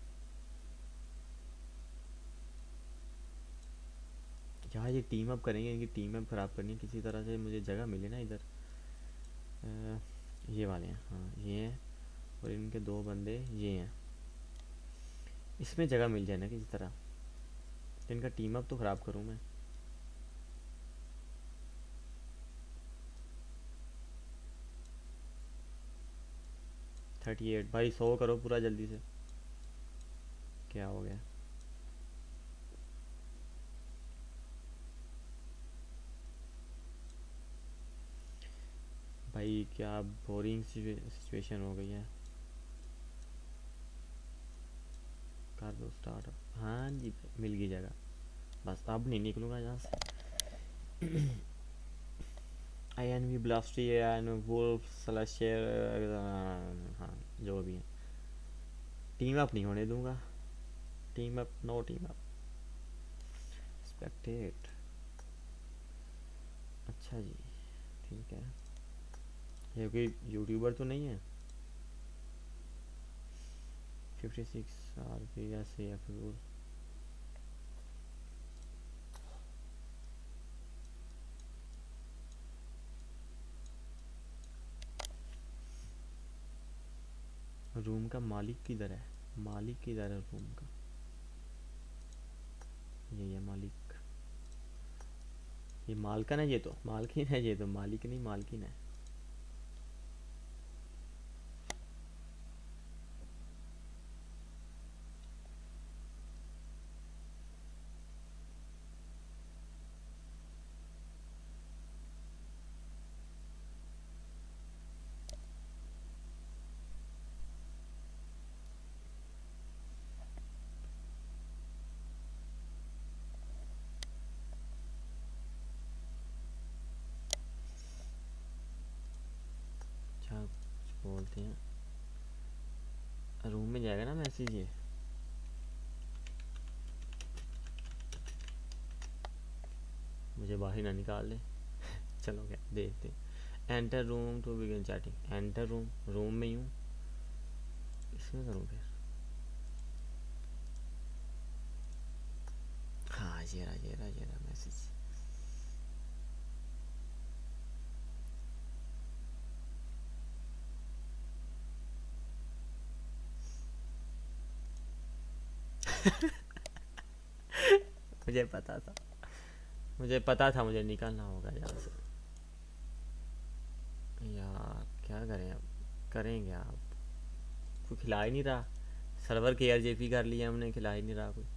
यार ये टीम अप करेंगे, इनकी टीम अप ख़राब करनी है किसी तरह से, मुझे जगह मिले ना इधर। अ, ये वाले हैं, हाँ ये हैं। और इनके दो बंदे ये हैं, इसमें जगह मिल जाए ना किसी तरह। इनका टीम अप तो ख़राब करूँ मैं। थर्टी एट भाई, सौ करो पूरा जल्दी से। क्या हो गया। भाई क्या बोरिंग सिचुएशन हो गई है। कर दो स्टार्ट। हाँ जी मिल गई जगह, बस अब नहीं निकलूँगा यहाँ से। I N V blasty and wolf slasher, हाँ जो भी है। टीम अप नहीं होने दूंगा। Team up, no team up. Spectate, अच्छा जी ठीक है। ये कोई यूट्यूबर तो नहीं है। Fifty six R P S C F rule. Room का मालिक किधर है, मालिक किधर है रूम का। ये है मालिक, ये मालकन है, ये तो मालकिन है, ये तो मालिक नहीं मालकिन है। अच्छा कुछ बोलते हैं, रूम में जाएगा ना मैसेज ये। मुझे बाहर ना निकाल दे। चलो क्या देखते हैं। Enter room to begin chatting. Enter room, room में ही हूँ, इसमें करूँ फिर। हाँ ये रहा ये रहा ये रहा मैसेज। मुझे पता था, मुझे पता था मुझे निकलना होगा यहाँ से। यार क्या करें अब, करेंगे आप। कोई खिला ही नहीं रहा, सर्वर के आर जे पी कर लिया हमने, खिला ही नहीं रहा कोई।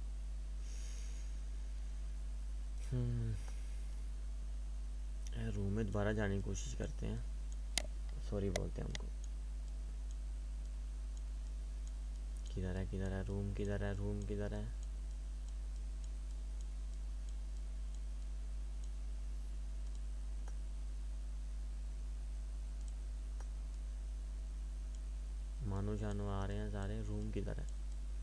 रूम में दोबारा जाने की कोशिश करते हैं, सॉरी बोलते हैं हमको। किधर है किधर है रूम, किधर है रूम, किधर है। मानो जानो आ रहे हैं सारे, रूम किधर है।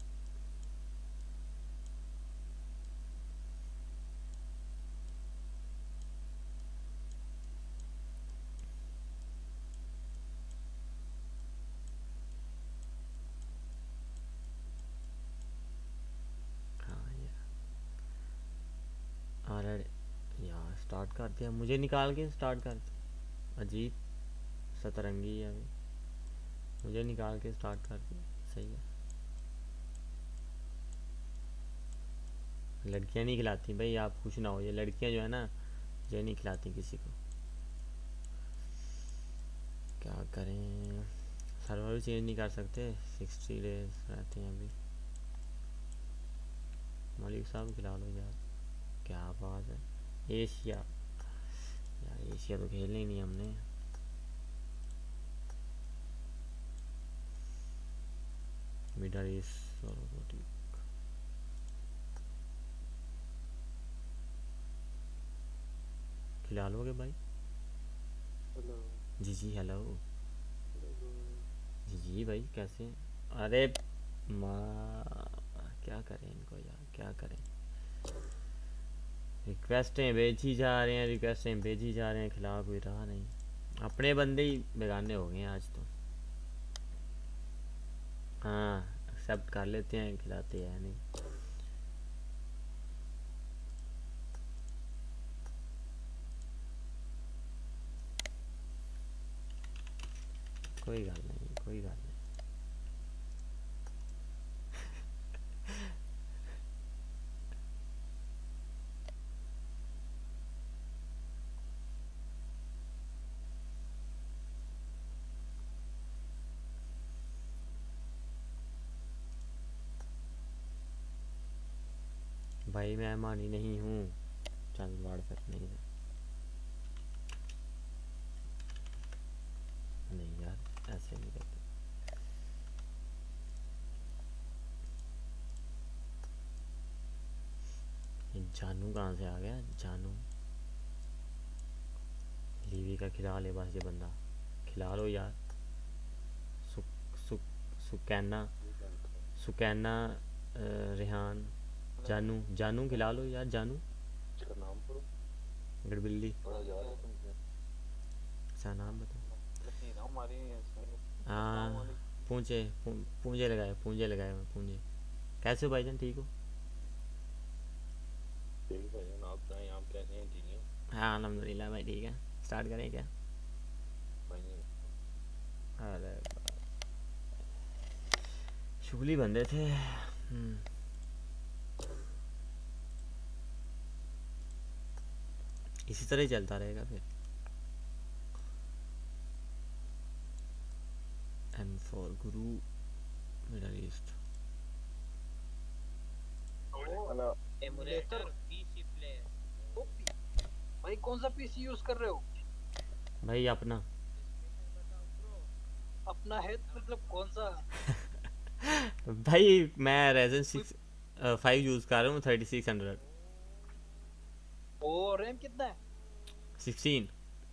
हाँ ये ऑलरेडी यार स्टार्ट कर दिया, मुझे निकाल के स्टार्ट कर दिया। अजीब सतरंगी है अभी, मुझे निकाल के स्टार्ट कर दिया। सही है, लड़कियां नहीं खिलाती भाई, आप खुश ना हो। ये लड़कियां जो है ना, ये नहीं खिलाती किसी को। क्या करें, सर्वर भी चेंज नहीं कर सकते, सिक्सटी डेज रहते हैं अभी। मलिक साहब खिला लो यार, क्या बात है। एशिया यार, एशिया तो खेलना ही नहीं हमने। मिडल ईस्ट ठीक। खिला लोगे भाई? हेलो जी जी हेलो जी जी भाई कैसे हैं? अरे माँ, क्या करें इनको यार, क्या करें। रिक्वेस्टें भेजी जा रहे हैं, रिक्वेस्टें भेजी जा रहे हैं, खिला कोई रहा नहीं। अपने बंदे ही बेगाने हो गए हैं आज तो। हाँ एक्सेप्ट कर लेते हैं, खिलाते हैं नहीं। कोई गल नहीं, कोई गल नहीं। भाई मैं मानी नहीं हूँ, चल वाड़ फिर नहीं है। नहीं यार ऐसे नहीं करते। ये जानू कहाँ से आ गया? जानू लीवी का खिला ले बस, ये बंदा खिला लो यार। सुक सुक सुकैना सुकैना अ, रेहान जानू जानू खिला लो यार, जानू इसका नाम पढ़ो, गड़बिल्ली। बड़ा जा रहा है तुमसे। अच्छा नाम बताओ। नहीं ना हमारी हाँ पूंजे पू- पूंजे लगाए, पूंजे लगाए हुए पूंजे। कैसे हो भाईजान, ठीक हो? ठीक है भाईजान, आप बताएं आप कैसे हैं, ठीक हैं? हाँ अल्हम्दुलिल्लाह भाई ठीक है। स्टार्ट करें क्या? भाईजान अरे शुगली बंदे थे। हम्म, इसी तरह ही चलता रहेगा फिर। M for Guru middle east. Hello emulator PC player. OP भाई, कौन सा पीसी यूज कर रहे हो? भाई अपना अपना है तो मतलब कौन सा? भाई मैं रेजन सिक्स फाइव यूज़ कर रहा हूँ, thirty six hundred O RAM कितना है? Sixteen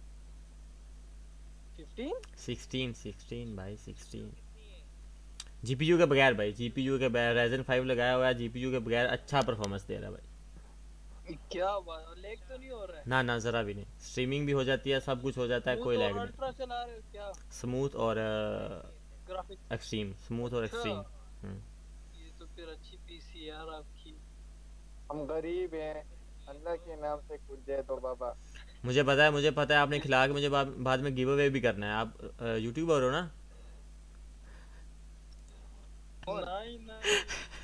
fifteen? सिक्सटीन सिक्सटीन भाई सिक्सटीन। जीपीयू के बगैर भाई, जीपीयू के बगैर रेजन फाइव लगाया हुआ है, जीपीयू के बगैर अच्छा परफॉर्मेंस दे रहा है भाई। क्या बात, लैग तो नहीं हो रहा है? ना ना ज़रा भी नहीं, स्ट्रीमिंग भी हो जाती है, सब कुछ हो जाता है, स्मूथ कोई और लैग नहीं। अल्ट्रा चला रहे हो क्या? स्मूथ और ग्राफिक्स? एक्सट्रीम, स्मूथ और अच्छा, एक्सट्रीम। ये तो फिर अच्छी पीसी है यार आपकी। हम गरीब हैं, अल्लाह के नाम से कुछ दे दो बाबा। मुझे पता है, मुझे पता है आपने खिला के मुझे बाद, बाद में गिव अवे भी करना है। आप यूट्यूबर हो ना? नहीं नहीं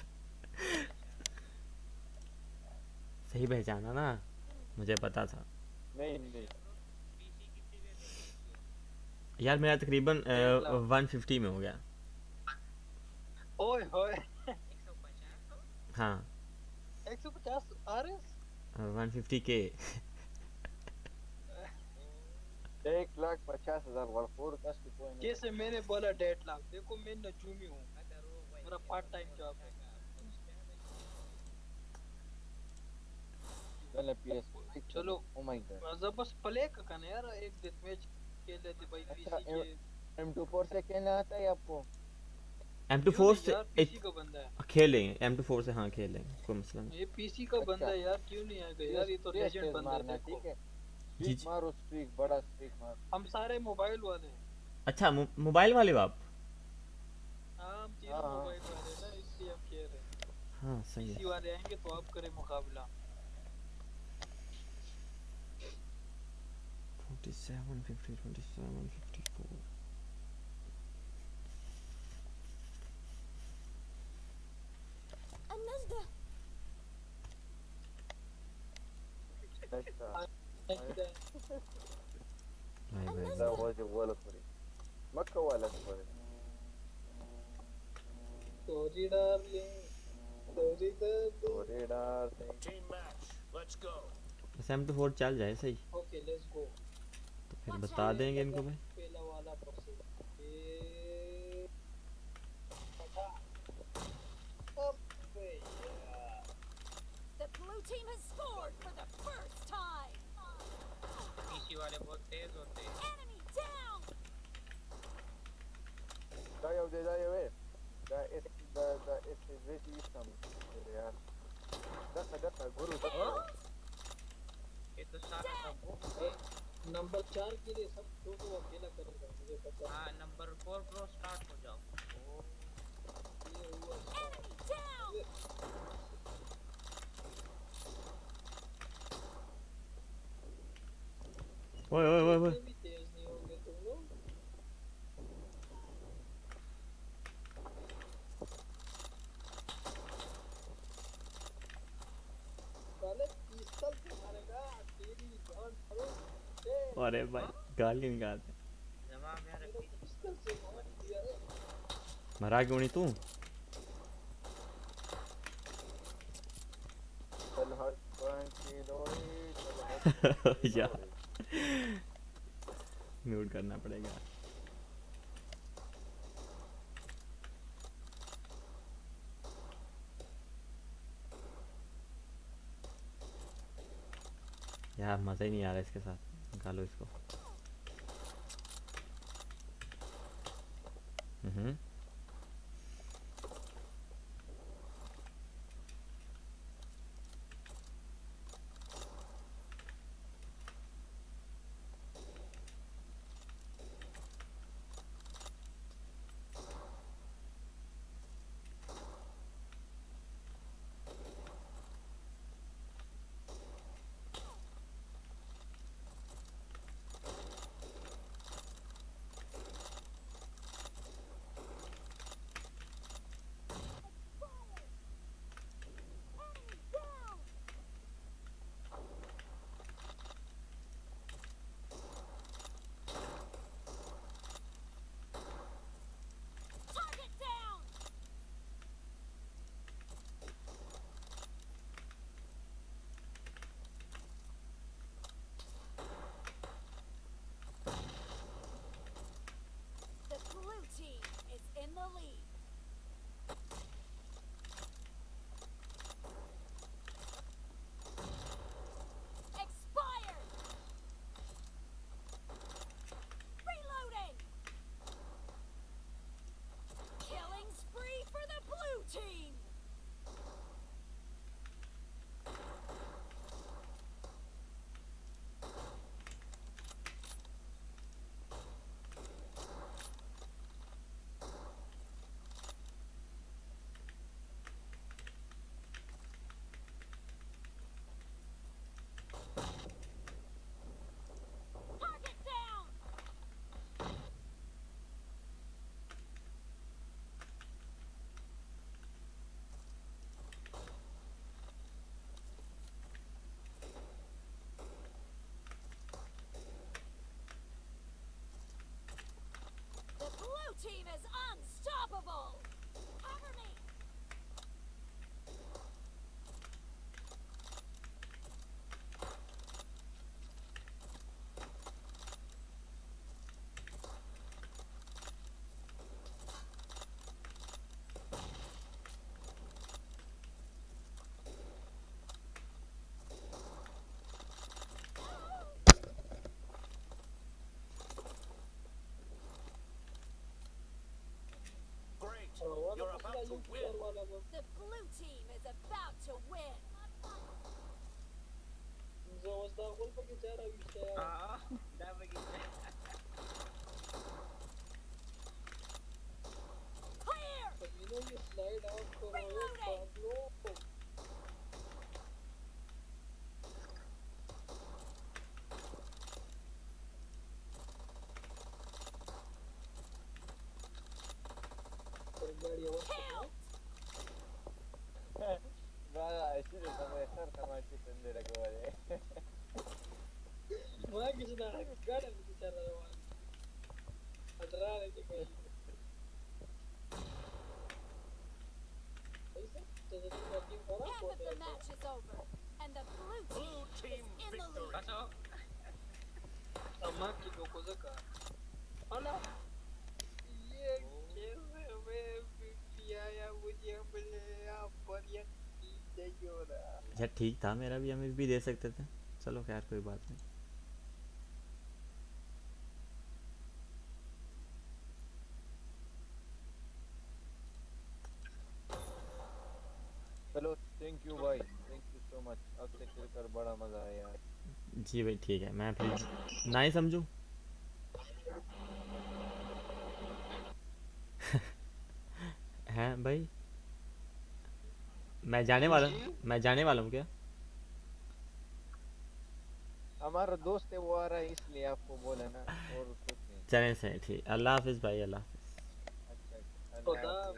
सही पहचाना ना, मुझे पता था नहीं नहीं यार। मेरा तकरीबन वन फिफ्टी में हो गया। ओए होए हाँ एक सौ पचास आरएस? वन फिफ्टी के। एक लाख पचास हजार वर्फोर का स्टिको कैसे? मैंने बोला डेढ़ लाख। देखो मैं नजूमी हूँ, मेरा पार्ट टाइम जॉब है। चलो पीएस चलो ओ माय गॉड। बस प्ले का करना यार, एक डेथ मैच खेल लेते भाई अच्छा पीसी के। एम टू फोर से खेलना आता है आपको? एम टू क्यों फोर नहीं से यार, पीसी का बंदा है। खेल लेंगे, एम टू फोर से हाँ खेल लेंगे, कोई मसला नहीं। ये पीसी का बंदा है यार, क्यों नहीं आएगा यार, ये तो लेजेंड बंदा है। मारना देखो ठीक है, जी स्ट्रीक जी। मारो, स्ट्रीक बड़ा स्ट्रीक मारो। हम सारे मोबाइल वाले हैं। अच्छा मो, मोबाइल वाले हो आप? हाँ हम तीनों हाँ, हाँ। मोबाइल वाले हैं ना, इसलिए हम कह रहे हैं। हाँ सही पीसी है। वाले आएंगे तो आप करें मुकाबला। Forty seven fifty twenty seven fifty four. Another. अच्छा भाई भाई ده هو جوالك فري مكة ولا فري Sorry, darling. Sorry, darling. Sorry, darling. Team match. Let's go. बस एम टू फोर चल जाए सही Okay, let's go. तो फिर बता देंगे इनको भाई पहला वाला प्रोसेस ये पटा अब भैया The blue team has scored for the first time. PC वाले बहुत तेज होते हैं Enemy down. जाओ दे जाओ वे दा इस दा दा इस विच इज कम यार दस दस गुरु दस ये तो सारा सब वो नंबर चार के लिए सब शो को अकेला करेगा मुझे पता है हाँ नंबर फोर प्रो स्टार्ट हो जाओ ये हुआ Enemy down. ओए ओए ओए ओए इतने भी तेज नहीं होंगे तुम लोग साले पिस्तल से मारेगा तेरी जान करो ए अरे भाई गाली निकालते जमा में मेरे रखी पिस्तल से मार दिया है मरा क्यों नहीं तू चल हट पंची लोरी चल हट यार म्यूट करना पड़ेगा यार मज़ा ही नहीं आ रहा इसके साथ निकालो इसको हम्म Enemy down. Target down. The blue team is in the lead. Expired. Reloading. Killing spree for the blue team. Target down. The blue team is unstoppable. Cover me. Great. वाला You're पिछला about to यूज win. वाला वो The blue team is about to win. زوجتا قلبك के चारा विषय हाँ dub की Clear. कमीनों ये स्लाइड आउट करो ये Reloading. पागलों पर गाड़ी आवाज Kill. Valla ऐसी तो समय सर तमाची तंदे रखो वाले मैं किसी ना गाड़ी में चल रहा हूँ अठारह नहीं कोई samaki dokozaka ana ये कैसे मैं पिया या मुझे अपने आप पर यकीन नहीं हो रहा यार ठीक था, मेरा भी हम भी दे सकते थे। चलो खैर कोई बात नहीं। चलो थैंक यू भाई, थैंक यू सो मच, आपसे खेलकर बड़ा मजा आया। जी भाई ठीक है, मैं फिर ना ही समझूं। हैं भाई, मैं जाने वाला मैं जाने वाला हूँ क्या? हमारा दोस्त है वो आ रहा है इसलिए आपको बोला ना, और कुछ नहीं। चलें सही, ठीक। अल्लाह हाफिज़ भाई, अल्लाह हाफिज़। अच्छा अच्छा, अल्लाह खुदा हाफिज़।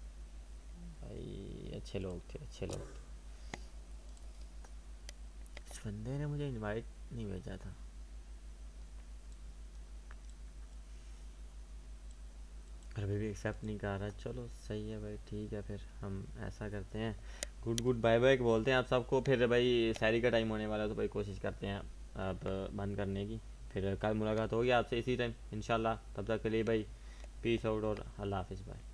भाई अच्छे लोग थे, अच्छे लोग थे। इस बंदे ने मुझे इनवाइट नहीं भेजा था। और अभी भी एक्सेप्ट नहीं कर रहा। चलो सही है भाई, ठीक है फिर हम ऐसा करते हैं, गुड गुड बाय बाय बोलते हैं आप सबको। फिर भाई शायरी का टाइम होने वाला है तो भाई कोशिश करते हैं अब बंद करने की। फिर कल मुलाकात होगी आपसे इसी टाइम इंशाल्लाह। तब तक के लिए भाई पीस आउट और अल्लाह हाफिज़ भाई।